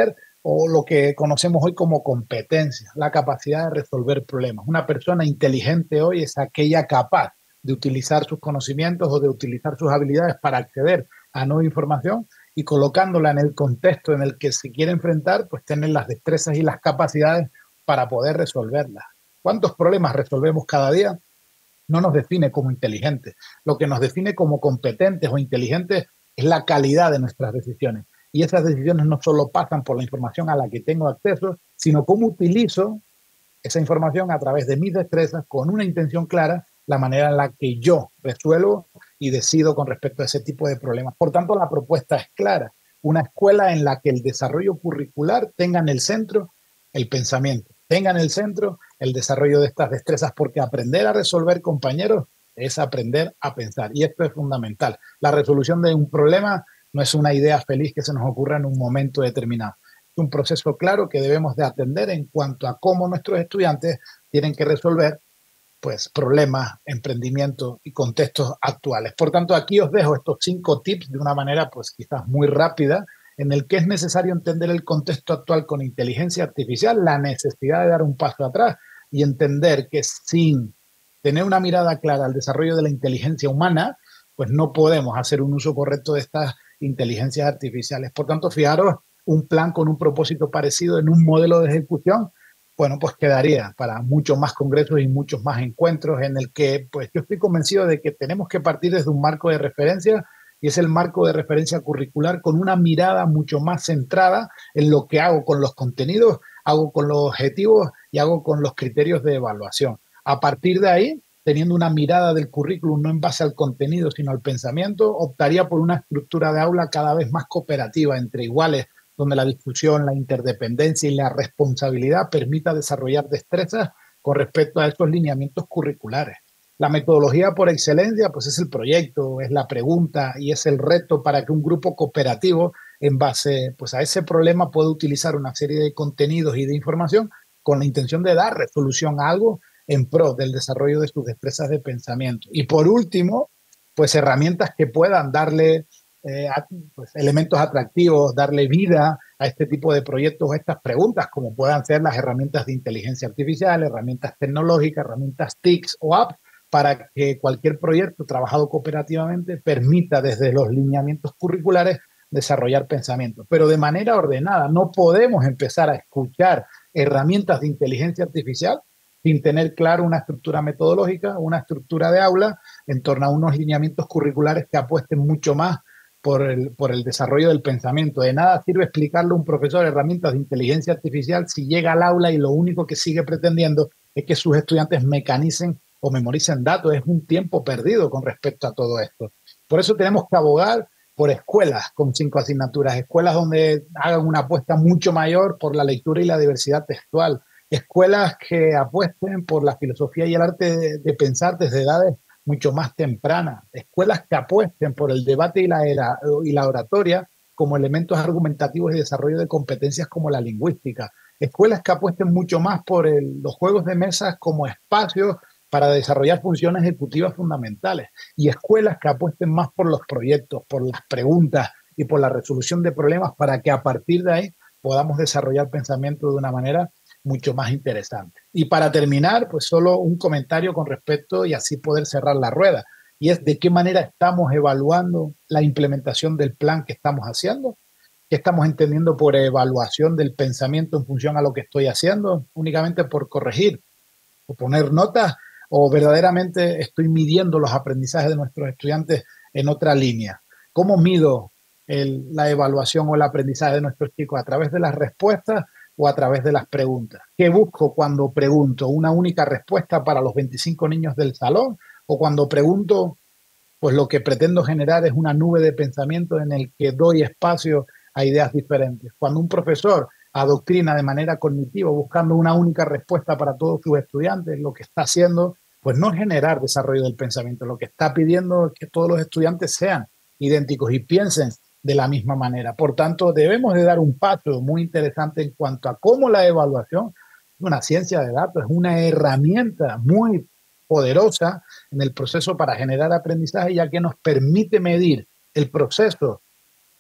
o lo que conocemos hoy como competencia, la capacidad de resolver problemas. Una persona inteligente hoy es aquella capaz de utilizar sus conocimientos o de utilizar sus habilidades para acceder a nueva información y colocándola en el contexto en el que se quiere enfrentar, pues tener las destrezas y las capacidades para poder resolverlas. ¿Cuántos problemas resolvemos cada día? No nos define como inteligentes. Lo que nos define como competentes o inteligentes es la calidad de nuestras decisiones. Y esas decisiones no solo pasan por la información a la que tengo acceso, sino cómo utilizo esa información a través de mis destrezas con una intención clara, la manera en la que yo resuelvo y decido con respecto a ese tipo de problemas. Por tanto, la propuesta es clara. Una escuela en la que el desarrollo curricular tenga en el centro el pensamiento, tenga en el centro el desarrollo de estas destrezas, porque aprender a resolver, compañeros, es aprender a pensar. Y esto es fundamental. La resolución de un problema no es una idea feliz que se nos ocurra en un momento determinado. Es un proceso claro que debemos de atender en cuanto a cómo nuestros estudiantes tienen que resolver pues, problemas, emprendimientos y contextos actuales. Por tanto, aquí os dejo estos cinco tips de una manera pues quizás muy rápida, en el que es necesario entender el contexto actual con inteligencia artificial, la necesidad de dar un paso atrás y entender que sin tener una mirada clara al desarrollo de la inteligencia humana, pues no podemos hacer un uso correcto de estas inteligencias artificiales. Por tanto, fijaros, un plan con un propósito parecido en un modelo de ejecución, bueno, pues quedaría para muchos más congresos y muchos más encuentros en el que, pues yo estoy convencido de que tenemos que partir desde un marco de referencia, y es el marco de referencia curricular con una mirada mucho más centrada en lo que hago con los contenidos, hago con los objetivos y hago con los criterios de evaluación. A partir de ahí, teniendo una mirada del currículum no en base al contenido, sino al pensamiento, optaría por una estructura de aula cada vez más cooperativa entre iguales, donde la discusión, la interdependencia y la responsabilidad permita desarrollar destrezas con respecto a estos lineamientos curriculares. La metodología por excelencia pues es el proyecto, es la pregunta y es el reto para que un grupo cooperativo en base pues, a ese problema pueda utilizar una serie de contenidos y de información con la intención de dar resolución a algo en pro del desarrollo de sus destrezas de pensamiento. Y por último, pues herramientas que puedan darle eh, a, pues, elementos atractivos, darle vida a este tipo de proyectos, a estas preguntas, como puedan ser las herramientas de inteligencia artificial, herramientas tecnológicas, herramientas T I Cs o apps, para que cualquier proyecto trabajado cooperativamente permita desde los lineamientos curriculares desarrollar pensamiento, pero de manera ordenada. No podemos empezar a escuchar herramientas de inteligencia artificial sin tener claro una estructura metodológica, una estructura de aula en torno a unos lineamientos curriculares que apuesten mucho más por el, por el desarrollo del pensamiento. De nada sirve explicarle a un profesor herramientas de inteligencia artificial si llega al aula y lo único que sigue pretendiendo es que sus estudiantes mecanicen o memoricen datos. Es un tiempo perdido con respecto a todo esto. Por eso tenemos que abogar por escuelas con cinco asignaturas, escuelas donde hagan una apuesta mucho mayor por la lectura y la diversidad textual, escuelas que apuesten por la filosofía y el arte de, de pensar desde edades mucho más tempranas, escuelas que apuesten por el debate y la, era, y la oratoria como elementos argumentativos y desarrollo de competencias como la lingüística, escuelas que apuesten mucho más por el, los juegos de mesas como espacios para desarrollar funciones ejecutivas fundamentales, y escuelas que apuesten más por los proyectos, por las preguntas y por la resolución de problemas para que a partir de ahí podamos desarrollar pensamiento de una manera mucho más interesante. Y para terminar, pues solo un comentario con respecto y así poder cerrar la rueda, y es de qué manera estamos evaluando la implementación del plan que estamos haciendo, qué estamos entendiendo por evaluación del pensamiento en función a lo que estoy haciendo, únicamente por corregir o poner notas, o verdaderamente estoy midiendo los aprendizajes de nuestros estudiantes en otra línea. ¿Cómo mido el, la evaluación o el aprendizaje de nuestros chicos? ¿A través de las respuestas o a través de las preguntas? ¿Qué busco cuando pregunto? ¿Una única respuesta para los veinticinco niños del salón? ¿O cuando pregunto, pues lo que pretendo generar es una nube de pensamiento en el que doy espacio a ideas diferentes? Cuando un profesor adoctrina de manera cognitiva buscando una única respuesta para todos sus estudiantes, lo que está haciendo pues no es generar desarrollo del pensamiento, lo que está pidiendo es que todos los estudiantes sean idénticos y piensen de la misma manera. Por tanto, debemos de dar un paso muy interesante en cuanto a cómo la evaluación es una ciencia de datos, es una herramienta muy poderosa en el proceso para generar aprendizaje, ya que nos permite medir el proceso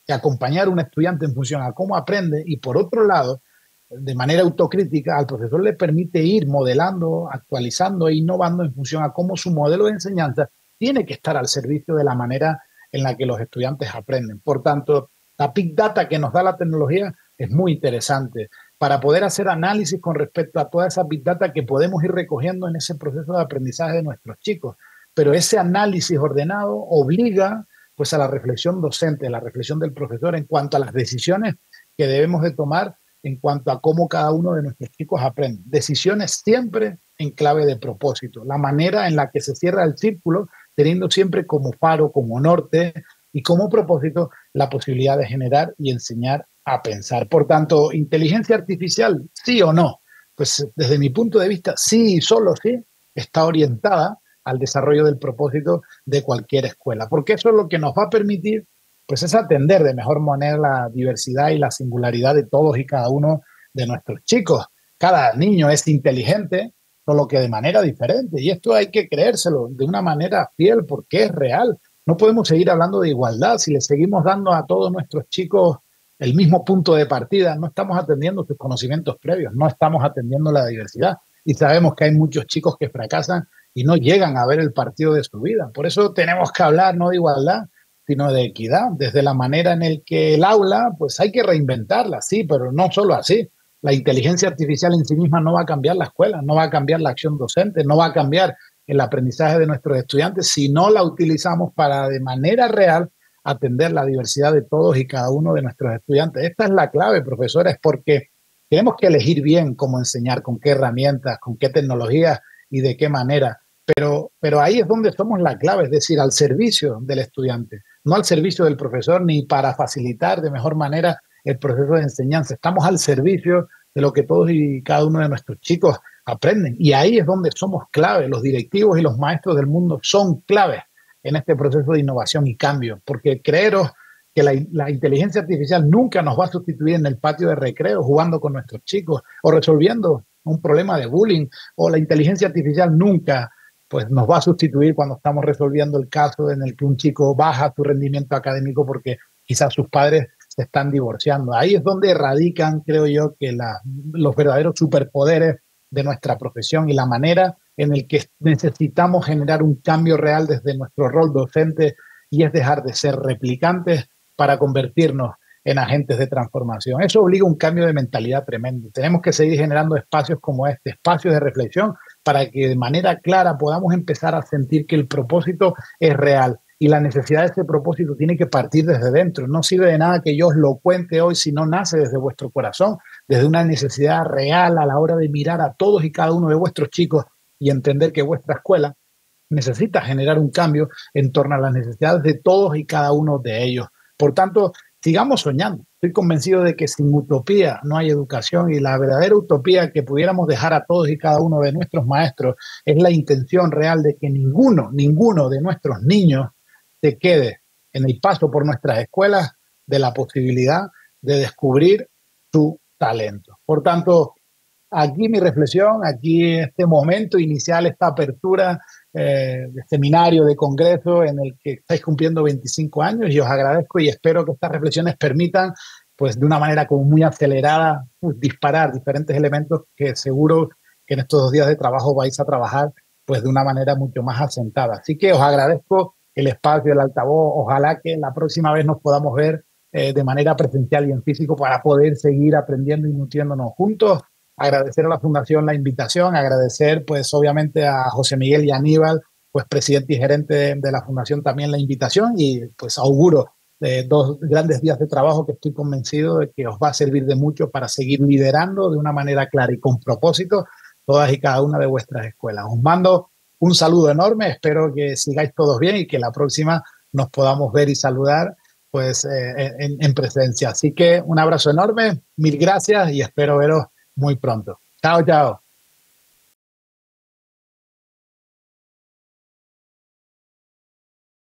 de acompañar a un estudiante en función a cómo aprende, y por otro lado, de manera autocrítica, al profesor le permite ir modelando, actualizando e innovando en función a cómo su modelo de enseñanza tiene que estar al servicio de la manera en la que los estudiantes aprenden. Por tanto, la Big Data que nos da la tecnología es muy interesante para poder hacer análisis con respecto a toda esa Big Data que podemos ir recogiendo en ese proceso de aprendizaje de nuestros chicos. Pero ese análisis ordenado obliga pues a la reflexión docente, a la reflexión del profesor en cuanto a las decisiones que debemos de tomar en cuanto a cómo cada uno de nuestros chicos aprende. Decisiones siempre en clave de propósito, la manera en la que se cierra el círculo, teniendo siempre como faro, como norte y como propósito la posibilidad de generar y enseñar a pensar. Por tanto, inteligencia artificial, sí o no, pues desde mi punto de vista, sí y solo sí, está orientada al desarrollo del propósito de cualquier escuela, porque eso es lo que nos va a permitir pues es atender de mejor manera la diversidad y la singularidad de todos y cada uno de nuestros chicos. Cada niño es inteligente, solo que de manera diferente, y esto hay que creérselo de una manera fiel porque es real. No podemos seguir hablando de igualdad si le seguimos dando a todos nuestros chicos el mismo punto de partida. No estamos atendiendo sus conocimientos previos, no estamos atendiendo la diversidad, y sabemos que hay muchos chicos que fracasan y no llegan a ver el partido de su vida. Por eso tenemos que hablar no de igualdad, sino de equidad, desde la manera en el que el aula, pues hay que reinventarla, sí, pero no solo así. La inteligencia artificial en sí misma no va a cambiar la escuela, no va a cambiar la acción docente, no va a cambiar el aprendizaje de nuestros estudiantes si no la utilizamos para de manera real atender la diversidad de todos y cada uno de nuestros estudiantes. Esta es la clave, profesores, porque tenemos que elegir bien cómo enseñar, con qué herramientas, con qué tecnologías y de qué manera. Pero, pero ahí es donde somos la clave, es decir, al servicio del estudiante, no al servicio del profesor ni para facilitar de mejor manera el proceso de enseñanza. Estamos al servicio de lo que todos y cada uno de nuestros chicos aprenden. Y ahí es donde somos clave. Los directivos y los maestros del mundo son claves en este proceso de innovación y cambio, porque creeros que la, la inteligencia artificial nunca nos va a sustituir en el patio de recreo jugando con nuestros chicos o resolviendo un problema de bullying, o la inteligencia artificial nunca pues nos va a sustituir cuando estamos resolviendo el caso en el que un chico baja su rendimiento académico porque quizás sus padres se están divorciando. Ahí es donde radican, creo yo, que la, los verdaderos superpoderes de nuestra profesión y la manera en el que necesitamos generar un cambio real desde nuestro rol docente, y es dejar de ser replicantes para convertirnos en agentes de transformación. Eso obliga a un cambio de mentalidad tremendo. Tenemos que seguir generando espacios como este, espacios de reflexión, para que de manera clara podamos empezar a sentir que el propósito es real, y la necesidad de ese propósito tiene que partir desde dentro. No sirve de nada que yo os lo cuente hoy si no nace desde vuestro corazón, desde una necesidad real a la hora de mirar a todos y cada uno de vuestros chicos y entender que vuestra escuela necesita generar un cambio en torno a las necesidades de todos y cada uno de ellos. Por tanto, sigamos soñando. Estoy convencido de que sin utopía no hay educación, y la verdadera utopía que pudiéramos dejar a todos y cada uno de nuestros maestros es la intención real de que ninguno, ninguno de nuestros niños se quede en el paso por nuestras escuelas de la posibilidad de descubrir su talento. Por tanto, aquí mi reflexión, aquí este momento inicial, esta apertura eh, de seminario, de congreso en el que estáis cumpliendo veinticinco años, y os agradezco y espero que estas reflexiones permitan, pues de una manera como muy acelerada, pues, disparar diferentes elementos que seguro que en estos dos días de trabajo vais a trabajar pues de una manera mucho más asentada. Así que os agradezco el espacio, el altavoz. Ojalá que la próxima vez nos podamos ver eh, de manera presencial y en físico para poder seguir aprendiendo y nutriéndonos juntos. Agradecer a la Fundación la invitación, agradecer pues obviamente a José Miguel y a Aníbal, pues presidente y gerente de, de la Fundación, también la invitación, y pues auguro eh, dos grandes días de trabajo que estoy convencido de que os va a servir de mucho para seguir liderando de una manera clara y con propósito todas y cada una de vuestras escuelas. Os mando un saludo enorme, espero que sigáis todos bien y que la próxima nos podamos ver y saludar pues eh, en, en presencia. Así que un abrazo enorme, mil gracias y espero veros muy pronto. Chao, chao.